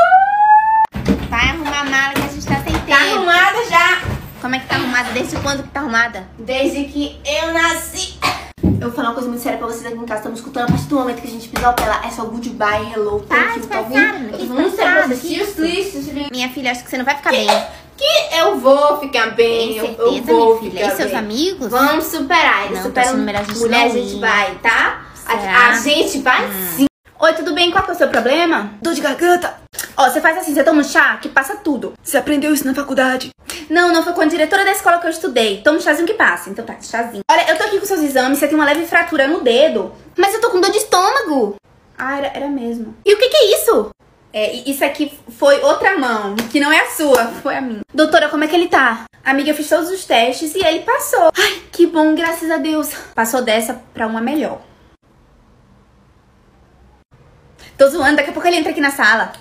Vai arrumar a mala que a gente tá sem tempo. Tá arrumada já. Como é que tá arrumada? Desde quando que tá arrumada? Desde que eu nasci. Eu vou falar uma coisa muito séria pra vocês aqui em casa. Estamos escutando a partir do momento que a gente pisar o pé lá. É só goodbye, hello, thank you, tá ouvindo? Eu tô falando sério pra vocês. Cheers, please. Minha filha, acho que você não vai ficar bem. Que eu vou ficar bem, Tem eu certeza, vou minha filha? ficar E seus bem. amigos? Vamos superar, eles Não, superam. tô número, a gente Mulher, não a gente ia. vai, tá? Será? A gente vai sim. Oi, tudo bem? Qual que é o seu problema? Dor de garganta. Ó, você faz assim, você toma um chá que passa tudo. Você aprendeu isso na faculdade? Não foi com a diretora da escola que eu estudei. Toma um chazinho que passa. Então tá, chazinho. Olha, eu tô aqui com seus exames, você tem uma leve fratura no dedo. Mas eu tô com dor de estômago. Ah, era mesmo. E o que é isso? Isso aqui foi outra mão, que não é a sua, foi a minha. Doutora, como é que ele tá? Amiga, eu fiz todos os testes e ele passou. Ai, que bom, graças a Deus. Passou dessa pra uma melhor. Tô zoando, daqui a pouco ele entra aqui na sala.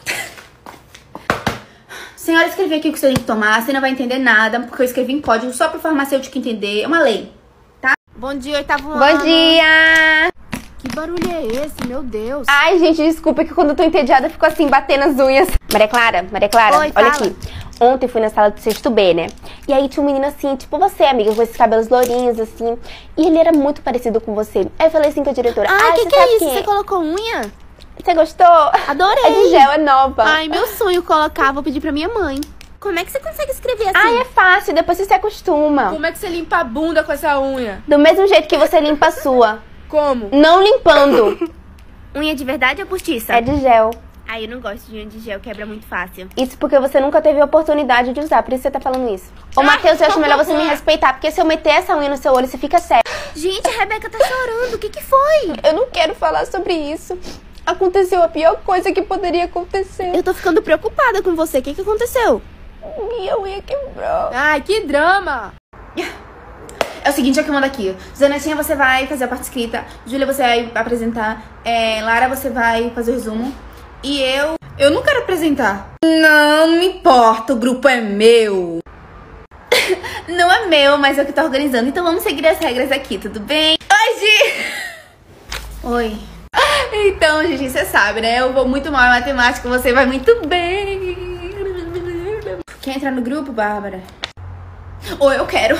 Senhora, escrevi aqui o que você tem que tomar, você não vai entender nada, porque eu escrevi em código só pro farmacêutico entender. É uma lei, tá? Bom dia, oitavo ano. Bom dia! Que barulho é esse, meu Deus? Ai, gente, desculpa que quando eu tô entediada eu fico assim, batendo as unhas. Maria Clara, Oi, olha fala. aqui. Ontem fui na sala do sexto B, né? E aí tinha um menino assim, tipo você, amiga, com esses cabelos lourinhos, assim. E ele era muito parecido com você. Aí eu falei assim com a diretora. Ai, você que é sabe isso? quem Você colocou unha? Você gostou? Adorei. É de gel, é nova. Ai, meu sonho colocar, vou pedir pra minha mãe. Como é que você consegue escrever assim? Ai, é fácil, depois você se acostuma. Como é que você limpa a bunda com essa unha? Do mesmo jeito que você limpa a sua. Como? Não limpando. Unha de verdade ou postiça? É de gel. Ai, eu não gosto de unha de gel, quebra muito fácil. Isso porque você nunca teve a oportunidade de usar, por isso você tá falando isso. Ô, Matheus, eu acho melhor você me respeitar, porque se eu meter essa unha no seu olho, você fica sério. Gente, a Rebeca tá chorando. O que foi? Eu não quero falar sobre isso. Aconteceu a pior coisa que poderia acontecer. Eu tô ficando preocupada com você. O que aconteceu? Minha unha quebrou. Ai, que drama. É o seguinte, é o que eu mando aqui. Zanetinha, você vai fazer a parte escrita. Júlia, você vai apresentar. Lara, você vai fazer o resumo. E eu não quero apresentar. Não me importa, o grupo é meu. Não é meu, mas é o que tá organizando. Então vamos seguir as regras aqui, tudo bem? Oi, Gi! Oi. Então, gente, você sabe, né? Eu vou muito mal em matemática, você vai muito bem. Quer entrar no grupo, Bárbara? Ou eu quero.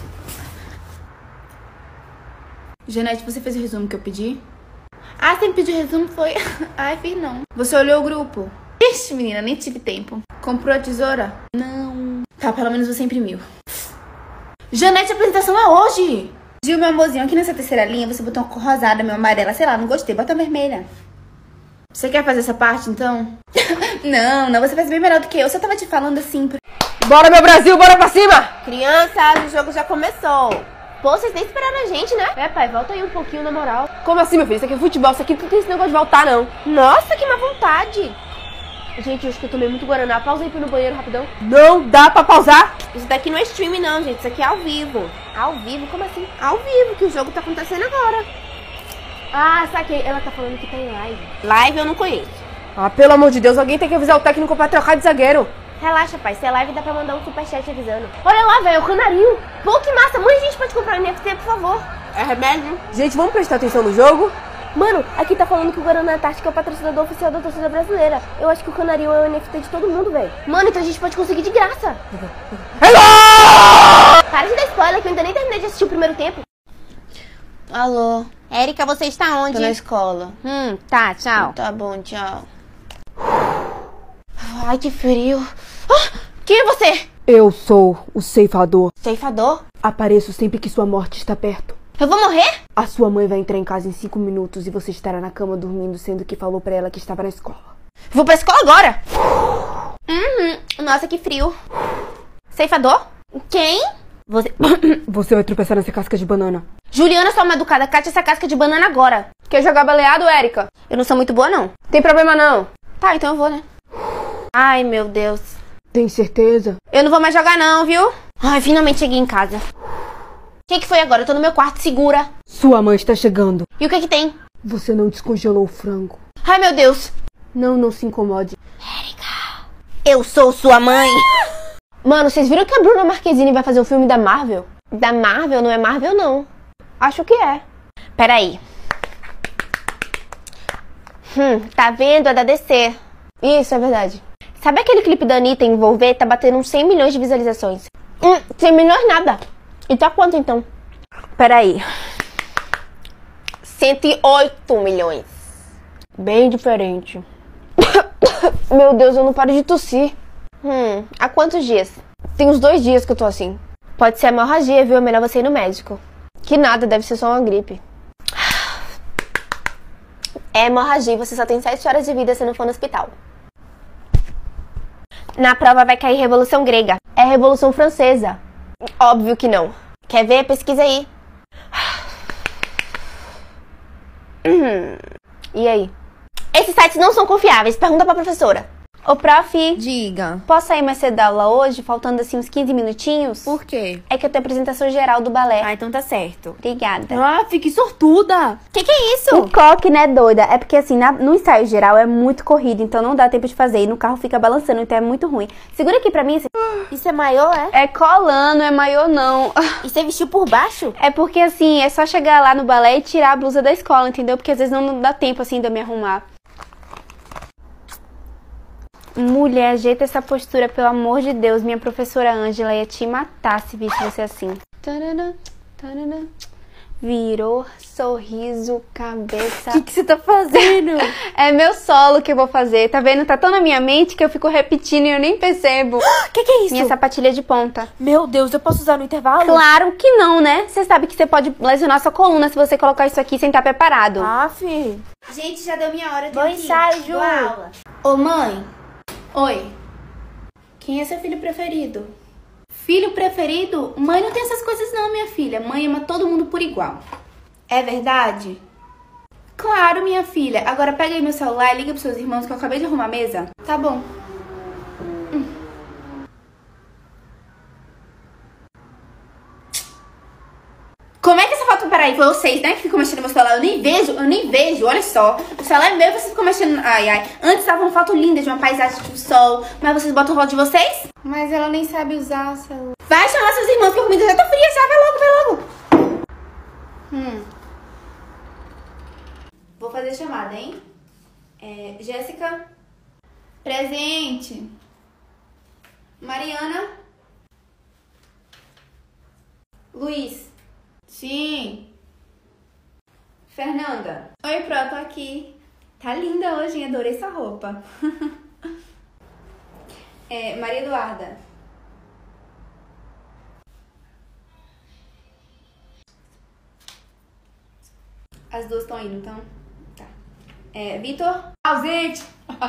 Janete, você fez o resumo que eu pedi? Ah, você me pediu resumo, foi? Ai, fiz não. Você olhou o grupo? Ixi, menina, nem tive tempo. Comprou a tesoura? Não. Tá, pelo menos você imprimiu. Janete, a apresentação é hoje. Gil, meu amorzinho, aqui nessa terceira linha você botou uma cor rosada, meu amarela, sei lá, não gostei, bota vermelha. Você quer fazer essa parte, então? Não, você faz bem melhor do que eu. Eu só tava te falando assim pra... Bora, meu Brasil, bora pra cima! Crianças, o jogo já começou. Pô, vocês nem esperaram a gente, né? É, pai, volta aí um pouquinho, na moral. Como assim, meu filho? Isso aqui é futebol, isso aqui não tem esse negócio de voltar, não. Nossa, que má vontade. Gente, eu acho que eu tomei muito Guaraná. Pausa aí pra ir no banheiro rapidão. Não dá pra pausar? Isso daqui não é stream não, gente. Isso aqui é ao vivo. Ao vivo? Como assim? Ao vivo, que o jogo tá acontecendo agora. Ah, saquei. Ela tá falando que tá em live. Live eu não conheço. Ah, pelo amor de Deus, alguém tem que avisar o técnico pra trocar de zagueiro. Relaxa, pai. Se é live, dá pra mandar um superchat avisando. Olha lá, velho, o canarinho. Pô, que massa. Muita gente pode comprar NFT, por favor. É remédio. Gente, vamos prestar atenção no jogo? Mano, aqui tá falando que o Guaraná Antártica é o patrocinador oficial da torcida brasileira. Eu acho que o canarinho é o NFT de todo mundo, velho. Mano, então a gente pode conseguir de graça. Para de dar spoiler, que eu ainda nem terminei de assistir o primeiro tempo. Alô? Érica, você está onde? Tô na escola. Tá, tchau. Tá bom, tchau. Ai, que frio. Ah, quem é você? Eu sou o ceifador. Ceifador? Apareço sempre que sua morte está perto. Eu vou morrer? A sua mãe vai entrar em casa em 5 minutos e você estará na cama dormindo, sendo que falou pra ela que estava na escola. Vou pra escola agora? Nossa, que frio. Ceifador? Quem? Você... Você vai tropeçar nessa casca de banana. Juliana, sua mal educada, cate essa casca de banana agora. Quer jogar baleado, Érica? Eu não sou muito boa, não. Tem problema não. Tá, então eu vou, né? Ai, meu Deus. Tem certeza? Eu não vou mais jogar não, viu? Ai, finalmente cheguei em casa. O que foi agora? Eu tô no meu quarto, segura. Sua mãe está chegando. E o que tem? Você não descongelou o frango. Ai, meu Deus. Não se incomode. Érica, eu sou sua mãe. Mano, vocês viram que a Bruna Marquezine vai fazer um filme da Marvel? Da Marvel? Não é Marvel, não. Acho que é. Peraí. Tá vendo? É da DC. Isso, é verdade. Sabe aquele clipe da Anitta Envolver? Tá batendo uns 100 milhões de visualizações. 100 milhões nada. E tá quanto, então? Peraí. 108 milhões. Bem diferente. Meu Deus, eu não paro de tossir. Há quantos dias? Tem uns 2 dias que eu tô assim. Pode ser hemorragia, viu? É melhor você ir no médico. Que nada, deve ser só uma gripe. É hemorragia, você só tem 7 horas de vida se não for no hospital. Na prova vai cair Revolução Grega. É Revolução Francesa. Óbvio que não. Quer ver? Pesquisa aí. E aí? Esses sites não são confiáveis. Pergunta pra professora. Ô, prof. Diga. Posso sair mais cedo da aula hoje? Faltando assim uns 15 minutinhos? Por quê? É que eu tenho apresentação geral do balé. Ah, então tá certo. Obrigada. Ah, fique sortuda. Que é isso? O coque, né, doida? É porque assim, no ensaio geral é muito corrido, então não dá tempo de fazer. E no carro fica balançando, então é muito ruim. Segura aqui pra mim. Isso é maior, é? É colã, não é maior, não. E você vestiu por baixo? É porque assim, é só chegar lá no balé e tirar a blusa da escola, entendeu? Porque às vezes não dá tempo assim de eu me arrumar. Mulher, ajeita essa postura, pelo amor de Deus. Minha professora Ângela ia te matar se visse você assim. Tarana, tarana. Virou, sorriso, cabeça. O que você tá fazendo? É meu solo que eu vou fazer, tá vendo? Tá tão na minha mente que eu fico repetindo e eu nem percebo. Que é isso? Minha sapatilha de ponta. Meu Deus, eu posso usar no intervalo? Claro que não, né? Você sabe que você pode lesionar sua coluna se você colocar isso aqui sem estar preparado. Ah, fi. Gente, já deu minha hora de Bom ensaio, Ju. aula. Ô, mãe. Oi. Quem é seu filho preferido? Filho preferido? Mãe não tem essas coisas não, minha filha. Mãe ama todo mundo por igual. É verdade? Claro, minha filha. Agora pega aí meu celular e liga pros seus irmãos que eu acabei de arrumar a mesa. Tá bom. Como é que essa foto... Peraí, foi vocês, né, que ficam mexendo no meu celular. Eu nem vejo, olha só. O celular é meu e vocês ficam mexendo... Ai. Antes tava uma foto linda de uma paisagem do sol. Mas vocês botam foto de vocês? Mas ela nem sabe usar o celular. Vai chamar seus irmãos, que a comida já tá fria já. Vai logo. Vou fazer chamada, hein? Jéssica? Presente. Mariana? Luiz? Sim. Fernanda? Oi, Pro, tô aqui. Tá linda hoje, hein? Adorei essa roupa. Maria Eduarda? As duas estão indo, então? Tá. Vitor? Ausente!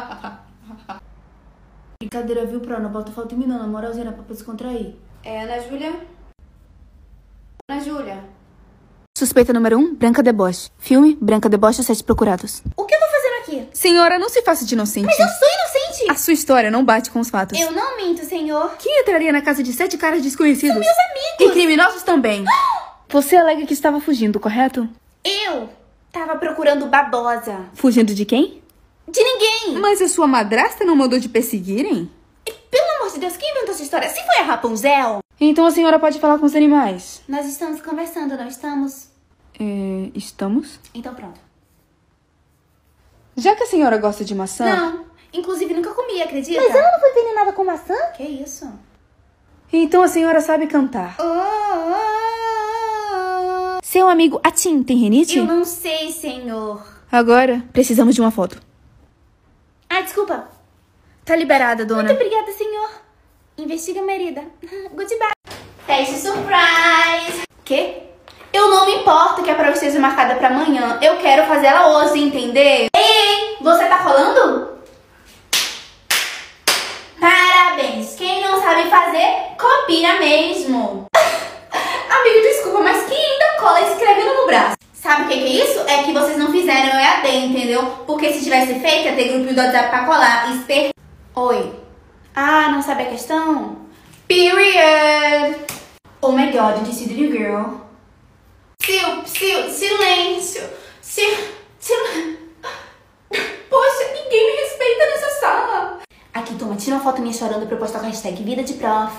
Brincadeira, viu, Pro? Não bota falta em mim, não. Na moralzinha, era pra descontrair. Ana Júlia? Ana Júlia? Suspeita número 1, Branca Deboche. Filme, Branca Deboche, 7 procurados. O que eu tô fazendo aqui? Senhora, não se faça de inocente. Mas eu sou inocente! A sua história não bate com os fatos. Eu não minto, senhor. Quem entraria na casa de 7 caras desconhecidos? São meus amigos! E criminosos também. Você alega que estava fugindo, correto? Eu tava procurando Babosa. Fugindo de quem? De ninguém! Mas a sua madrasta não mandou de perseguirem? Pelo amor de Deus, quem inventou essa história? Se foi a Rapunzel? Então a senhora pode falar com os animais. Nós estamos conversando, não estamos? Estamos? Então pronto. Já que a senhora gosta de maçã... Não, inclusive nunca comi, acredita? Mas ela não foi envenenada com maçã? Que isso? Então a senhora sabe cantar. Seu amigo Atim tem rinite? Eu não sei, senhor. Agora, precisamos de uma foto. Desculpa. Tá liberada, dona. Muito obrigada, senhor. Investiga, Merida. Goodbye. Teste surprise. Quê? Eu não me importo que a prova esteja marcada pra amanhã. Eu quero fazer ela hoje, entendeu? Ei, você tá colando? Parabéns. Quem não sabe fazer, copia mesmo. Amigo, desculpa, mas quem ainda cola escrevendo no braço? Sabe o que é isso? É que vocês não fizeram o EAD, entendeu? Porque se tivesse feito, ia ter grupinho do WhatsApp pra colar. Oi. Não sabe a questão? Period. Oh my God, disse Dream Girl. Silêncio. Poxa, ninguém me respeita nessa sala. Aqui, toma, tira uma foto minha chorando pra eu postar com a hashtag Vida de Prof.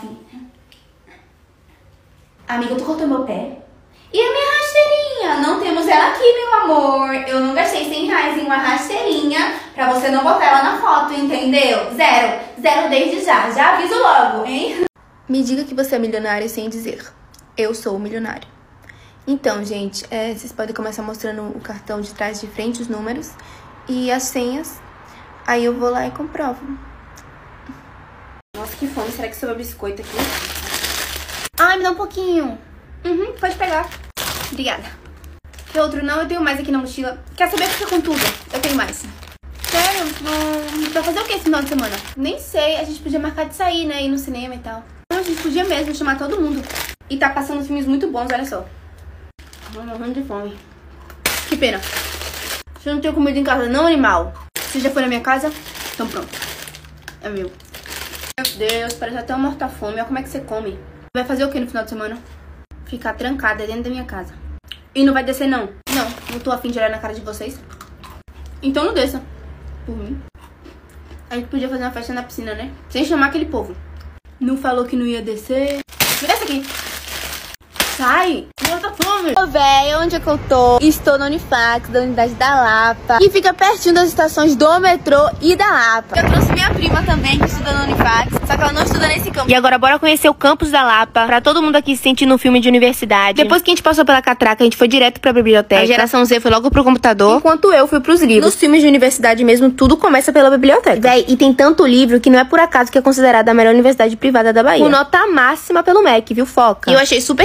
Amiga, tu cortou meu pé? E a minha rasteirinha? Não temos ela aqui, meu amor. Eu não gastei R$100 em uma rasteirinha pra você não botar ela na foto, entendeu? Zero desde já. Já aviso logo, hein? Me diga que você é milionário sem dizer. Eu sou milionário. Então, gente, vocês podem começar mostrando o cartão de trás de frente, os números e as senhas. Aí eu vou lá e comprovo. Nossa, que fome. Será que sobrou biscoito aqui? Me dá um pouquinho. Pode pegar. Obrigada. Que outro não? Eu tenho mais aqui na mochila. Quer saber? Fica com tudo. Eu tenho mais. Sério? Vai fazer o que esse final de semana? Nem sei. A gente podia marcar de sair, né? Ir no cinema e tal. A gente podia mesmo chamar todo mundo. E tá passando filmes muito bons, olha só. Tô morrendo de fome. Que pena. Você não tem comida em casa, não, animal? Você já foi na minha casa? Então pronto. É meu. Meu Deus, parece até uma morta-fome. Olha como é que você come. Vai fazer o que no final de semana? Ficar trancada dentro da minha casa. E não vai descer, não? Não tô afim de olhar na cara de vocês. Então não desça. Por mim. A gente podia fazer uma festa na piscina, né? Sem chamar aquele povo. Não falou que não ia descer. Me desce aqui. Sai. Morta fome. Ô, véi, onde é que eu tô? Estou na Unifax, da unidade da Lapa. E fica pertinho das estações do metrô e da Lapa. Eu trouxe minha prima também, que estuda na Unifax. Só que ela não estuda nesse campus. E agora bora conhecer o campus da Lapa. Pra todo mundo aqui se sentir no filme de universidade. Depois que a gente passou pela catraca, a gente foi direto pra biblioteca. A geração Z foi logo pro computador. Enquanto eu fui pros livros. Nos filmes de universidade mesmo, tudo começa pela biblioteca. Véi, e tem tanto livro que não é por acaso que é considerada a melhor universidade privada da Bahia. Com nota máxima pelo MEC, viu? Foca. E eu achei super chique também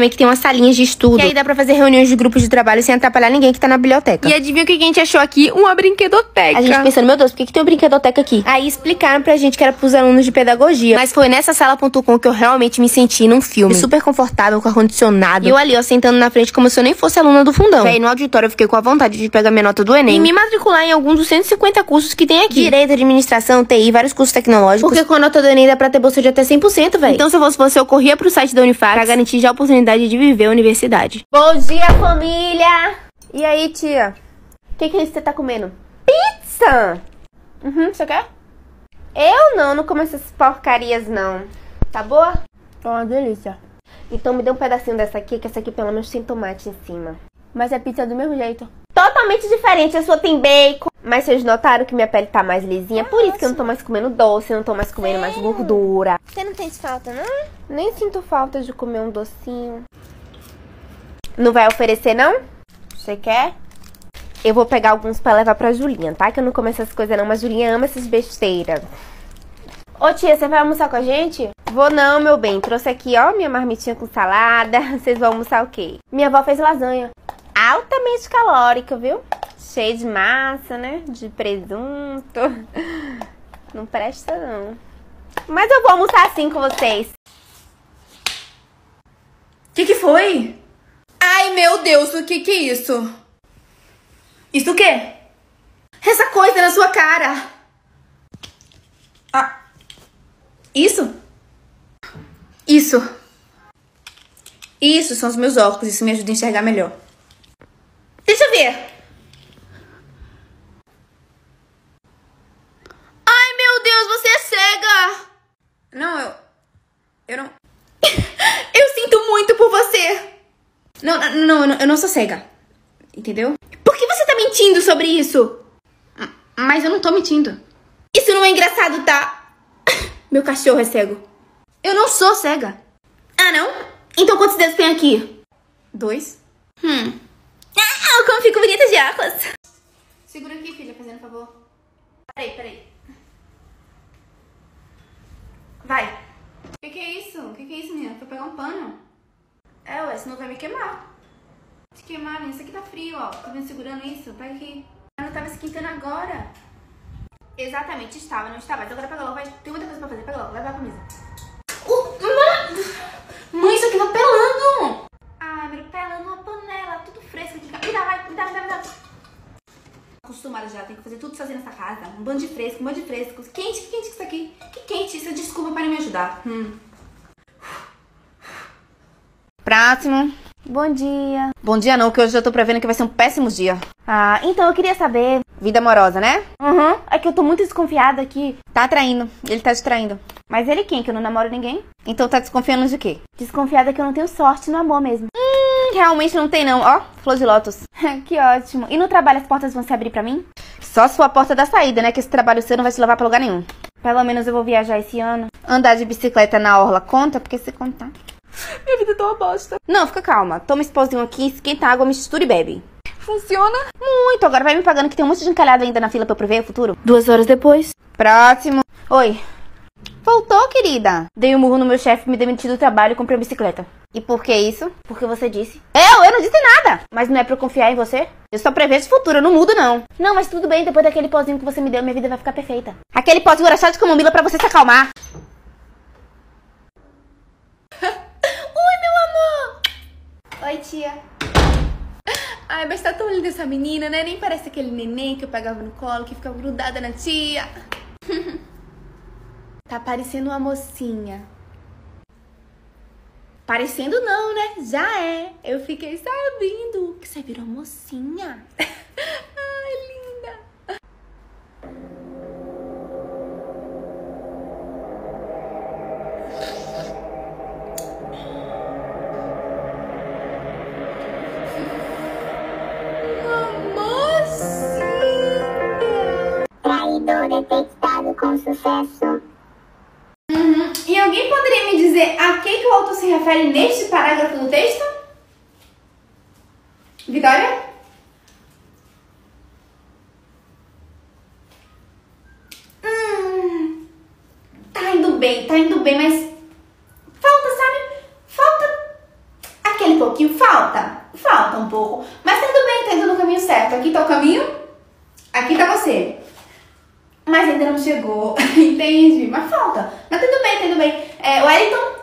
também que tem umas salinhas de estudo. E aí dá pra fazer reuniões de grupos de trabalho sem atrapalhar ninguém que tá na biblioteca. E adivinha o que a gente achou aqui? Uma brinquedoteca. A gente pensando, meu Deus, por que tem uma brinquedoteca aqui? Aí explicaram pra gente que era pros alunos de pedagogia. Mas foi nessa sala.com que eu realmente me senti num filme. Super confortável, com ar-condicionado. E eu ali, ó, sentando na frente como se eu nem fosse aluna do fundão. Véi, no auditório eu fiquei com a vontade de pegar minha nota do Enem e me matricular em alguns dos 150 cursos que tem aqui. Direito, administração, TI, vários cursos tecnológicos. Porque com a nota do Enem dá pra ter bolsa de até 100%, véi. Então se eu fosse você, eu corria pro site da Unifax pra garantir já a oportunidade de viver a universidade. Bom dia, família! E aí, tia? O que é isso que você tá comendo? Pizza! Você quer? Eu não como essas porcarias, não. Tá boa? É uma delícia. Então me dê um pedacinho dessa aqui, que essa aqui pelo menos tem tomate em cima. Mas é pizza do mesmo jeito. Totalmente diferente, a sua tem bacon. Mas vocês notaram que minha pele tá mais lisinha? Por isso que eu não tô mais comendo doce, eu não tô mais comendo mais gordura. Você não sente falta, não? Nem sinto falta de comer um docinho. Não vai oferecer, não? Você quer? Eu vou pegar alguns pra levar pra Julinha, tá? Que eu não como essas coisas não, mas Julinha ama essas besteiras. Ô tia, você vai almoçar com a gente? Vou não, meu bem. Trouxe aqui, ó, minha marmitinha com salada. Vocês vão almoçar o quê? Minha avó fez lasanha. Altamente calórica, viu? Cheio de massa, né? De presunto. Não presta, não. Mas eu vou almoçar assim com vocês. Que foi? Ai, meu Deus, o que é isso? Isso o quê? Essa coisa na sua cara. Ah. Isso? Isso são os meus óculos, isso me ajuda a enxergar melhor. Deixa eu ver. Ai, meu Deus, você é cega. Não, eu não... Eu sinto muito por você. Não, eu não sou cega. Entendeu? Por que você tá mentindo sobre isso? Mas eu não tô mentindo. Isso não é engraçado, tá? Meu cachorro é cego. Eu não sou cega. Ah, não? Então quantos dedos tem aqui? 2. Ah, como fico bonita de óculos. Segura aqui, filha, fazendo favor. Peraí. Vai. O que é isso? O que é isso, menina? Foi pegar um pano? É, ué, senão vai me queimar. Se queimar, menina, isso aqui tá frio, ó. Tá vendo segurando isso? Pega aqui. Eu não tava esquentando agora. Exatamente, estava, não estava. Então agora pega logo, vai. Tem muita coisa pra fazer. Pega logo, leva pra mesa. Mãe, isso aqui tá pelando. Ai, meu, pelando uma panela, tudo fresco. Me dá. Acostumada já, tem que fazer tudo sozinha nessa casa. Um bando de fresco. Quente que isso aqui? Que quente isso? Desculpa para me ajudar. Próximo. Bom dia. Bom dia não, que hoje eu tô prevendo que vai ser um péssimo dia. Ah, então eu queria saber... Vida amorosa, né? É que eu tô muito desconfiada aqui. Tá traindo. Ele tá te traindo. Mas ele quem? Que eu não namoro ninguém? Então tá desconfiando de quê? Desconfiada que eu não tenho sorte no amor mesmo. Realmente não tem não. Ó, flor de lótus. Que ótimo. E no trabalho as portas vão se abrir pra mim? Só sua porta da saída, né? Que esse trabalho seu não vai te levar pra lugar nenhum. Pelo menos eu vou viajar esse ano. Andar de bicicleta na orla conta? Porque se contar... Minha vida tá uma bosta. Não, fica calma. Toma esse pauzinho aqui, esquenta água, mistura e bebe. Funciona? Muito. Agora vai me pagando que tem um monte de encalhado ainda na fila pra eu prever o futuro. 2 horas depois. Próximo. Oi. Voltou, querida? Dei um murro no meu chefe, me demiti do trabalho e comprei uma bicicleta. E por que isso? Porque você disse. Eu não disse nada. Mas não é pra eu confiar em você? Eu só prevejo o futuro, eu não mudo não. Não, mas tudo bem, depois daquele pozinho que você me deu, minha vida vai ficar perfeita. Aquele pozinho era chá de camomila pra você se acalmar. Oi, tia. Ai, mas tá tão linda essa menina, né? Nem parece aquele neném que eu pegava no colo, que ficava grudada na tia. Tá parecendo uma mocinha. Parecendo não, né? Já é. Eu fiquei sabendo que você virou mocinha. Ai, linda. Traidor detectado com sucesso. E alguém poderia me dizer a quem que o autor se refere neste parágrafo do texto? Vitória? Tá indo bem, mas falta, sabe? Falta aqui tá você. Mas ainda não chegou, entende? Mas falta. Mas tudo bem, tudo bem. Wellington?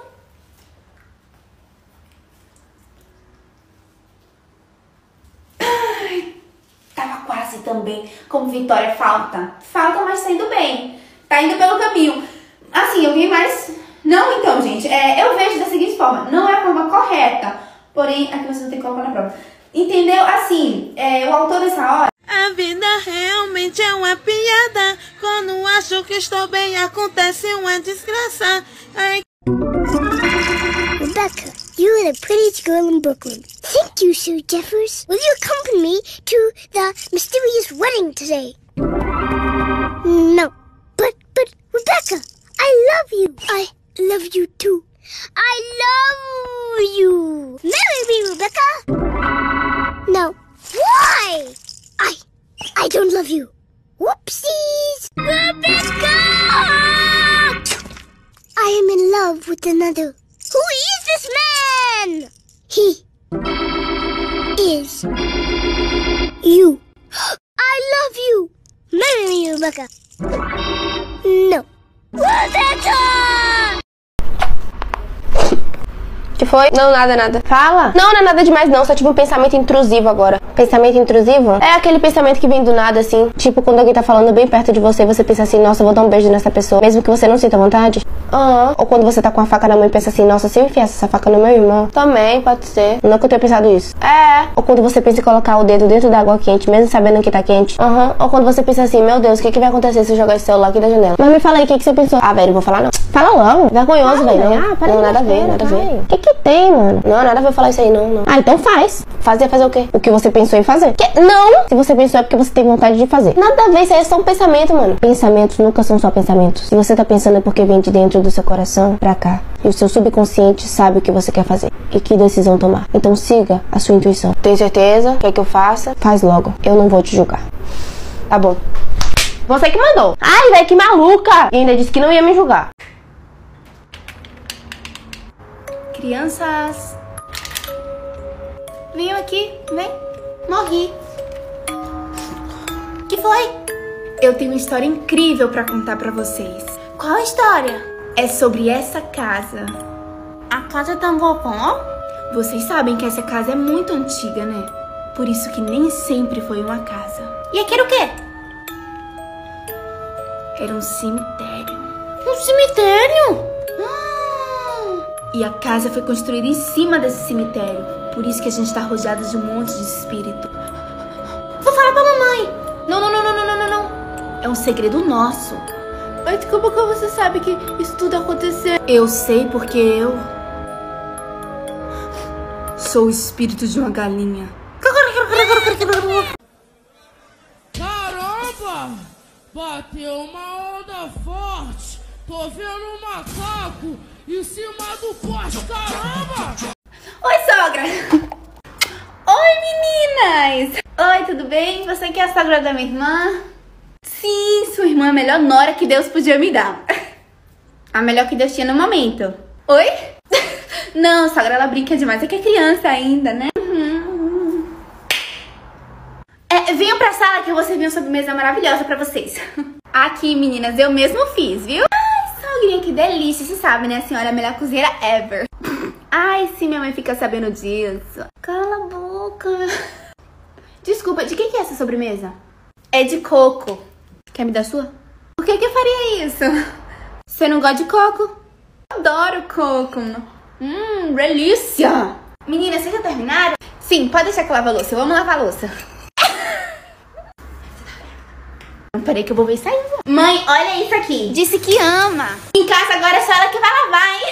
Ai, tava quase também. Como Vitória, falta. Falta, mas tá indo bem. Tá indo pelo caminho. Assim, eu vi mais... Não, então, gente, eu vejo da seguinte forma. Não é a forma correta. Porém, aqui você não tem que colocar na prova. Entendeu? Assim, o autor dessa hora... A vida realmente é uma piada. Quando acho que estou bem, acontece uma desgraça. Ai... Rebecca, you are the prettiest girl in Brooklyn. Thank you, Sue Jeffers. Will you accompany me to the mysterious wedding today? No. But, Rebecca, I love you. I love you too. I love you. Marry me, Rebecca. No. Why? I don't love you. Whoopsies. Rebecca! I am in love with another. Who is this man? He is you. I love you. Marry me, Rebecca. No. Rebecca! Que foi? Não, nada. Fala. Não é nada demais não, só tipo um pensamento intrusivo agora. Pensamento intrusivo? É aquele pensamento que vem do nada, assim. Tipo, quando alguém tá falando bem perto de você, você pensa assim, nossa, eu vou dar um beijo nessa pessoa, mesmo que você não sinta vontade. Ou quando você tá com a faca na mão e pensa assim, nossa, se eu enfiasse essa faca no meu irmão. Também, pode ser. Não que eu tenha pensado isso. Ou quando você pensa em colocar o dedo dentro da água quente, mesmo sabendo que tá quente. Ou quando você pensa assim, meu Deus, o que vai acontecer se eu jogar esse celular aqui da janela? Mas me fala aí, o que você pensou? Ah, velho, não vou falar não. Fala logo. Vergonhoso, velho. Não, nada a ver, nada a ver. O que tem, mano? Não, nada a ver falar isso aí, não. Ah, então faz. Fazer o quê? O que você pensou em fazer. Não! Se você pensou é porque você tem vontade de fazer. Nada a ver, isso aí é só um pensamento, mano. Pensamentos nunca são só pensamentos. Se você tá pensando é porque vem de dentro do seu coração pra cá. E o seu subconsciente sabe o que você quer fazer e que decisão tomar. Então siga a sua intuição. Tem certeza? Quer que eu faça? Faz logo. Eu não vou te julgar. Tá bom. Você que mandou. Ai, velho, que maluca! E ainda disse que não ia me julgar. Crianças, venham aqui, vem. Morri. Que foi? Eu tenho uma história incrível pra contar pra vocês. Qual a história? É sobre essa casa. A casa da vovó? Vocês sabem que essa casa é muito antiga, né? Por isso que nem sempre foi uma casa. E aqui era o quê? Era um cemitério. Um cemitério? E a casa foi construída em cima desse cemitério. Por isso que a gente tá rodeado de um monte de espírito. Vou falar pra mamãe. Não. É um segredo nosso. Mas como que você sabe que isso tudo aconteceu? Eu sei porque eu sou o espírito de uma galinha. Caramba! Bateu uma onda forte. Tô vendo um macaco em cima do poste, caramba! Oi, sogra! Oi, meninas! Oi, tudo bem? Você que é a sogra da minha irmã? Sim, sua irmã é a melhor nora que Deus podia me dar. A melhor que Deus tinha no momento. Oi? Não, sogra, ela brinca demais. É que é criança ainda, né? Venham pra sala que eu vou servir uma sobremesa maravilhosa pra vocês. Aqui, meninas, eu mesmo fiz, viu? Sogrinha, que delícia, você sabe, né? A senhora é a melhor cozinheira ever. Ai, sim, minha mãe fica sabendo disso. Cala a boca. Desculpa, de quem que é essa sobremesa? É de coco. Quer me dar sua? Por que eu faria isso? Você não gosta de coco? Adoro coco. Delícia. Meninas, vocês já terminaram? Sim, pode deixar que eu lave a louça. Vamos lavar a louça. Peraí que eu vou ver isso aí. Mãe, olha isso aqui. Disse que ama. Em casa agora é só ela que vai lavar, hein?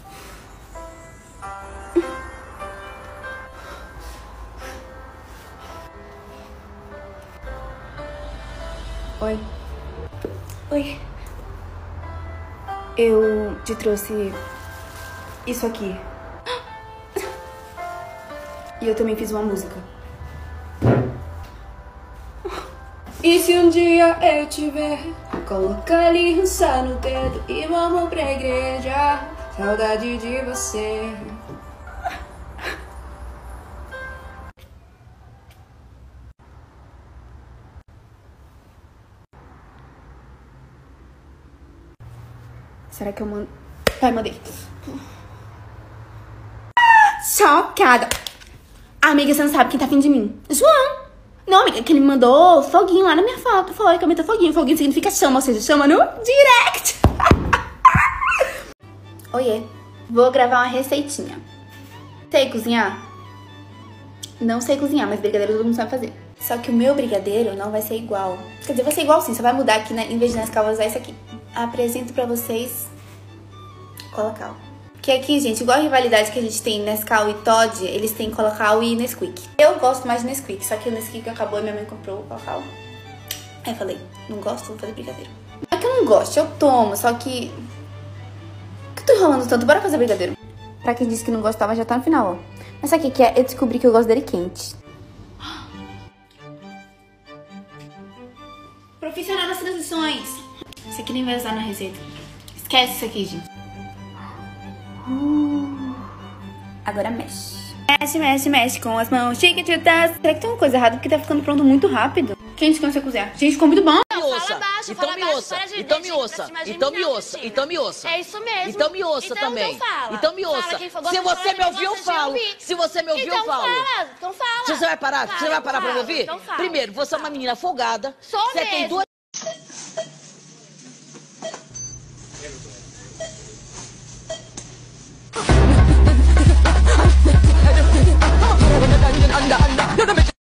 Oi. Eu te trouxe isso aqui. E eu também fiz uma música. E se um dia eu tiver, coloca ali um sal no dedo e vamos pra igreja. Saudade de você. Será que eu mando? Vai, mandei. Chocada. Amiga, você não sabe quem tá afim de mim. João. Não, amiga, que ele me mandou foguinho lá na minha foto. Foi, que aumentou foguinho. Foguinho significa chama, ou seja, chama no direct. Oiê. Vou gravar uma receitinha. Sei cozinhar? Não sei cozinhar, mas brigadeiro todo mundo sabe fazer. Só que o meu brigadeiro não vai ser igual. Quer dizer, vai ser igual sim, só vai mudar aqui, né? Em vez de Nescau, vou usar isso aqui. Apresento pra vocês Colacau. Que aqui, gente, igual a rivalidade que a gente tem Nescau e Toddy, eles têm Colacau e Nesquik. Eu gosto mais de Nesquik, só que o Nesquik acabou e minha mãe comprou o Colacau. Aí eu falei, não gosto, vou fazer brigadeiro. Não é que eu não gosto, eu tomo, só que... Por que eu tô enrolando tanto? Bora fazer brigadeiro. Pra quem disse que não gostava, já tá no final, ó. Mas sabe o que é? Eu descobri que eu gosto dele quente. Profissional das transições. Isso aqui nem vai usar na receita. Esquece isso aqui, gente. Agora mexe. Mexe, mexe, mexe com as mãos chiquititas. Será que tem uma coisa errada? Porque tá ficando pronto muito rápido. Quem disse que não sei cozinhar? Gente, ficou muito bom. Então me ouça, então me ouça, então me ouça, então me ouça. É isso mesmo. Então me ouça também. Então me ouça. Se você me ouvir, eu falo. Se você me ouvir, eu falo. Então fala. Você vai parar? Você vai parar pra me ouvir? Então fala. Primeiro, você é uma menina folgada. Sou você mesmo. tem duas...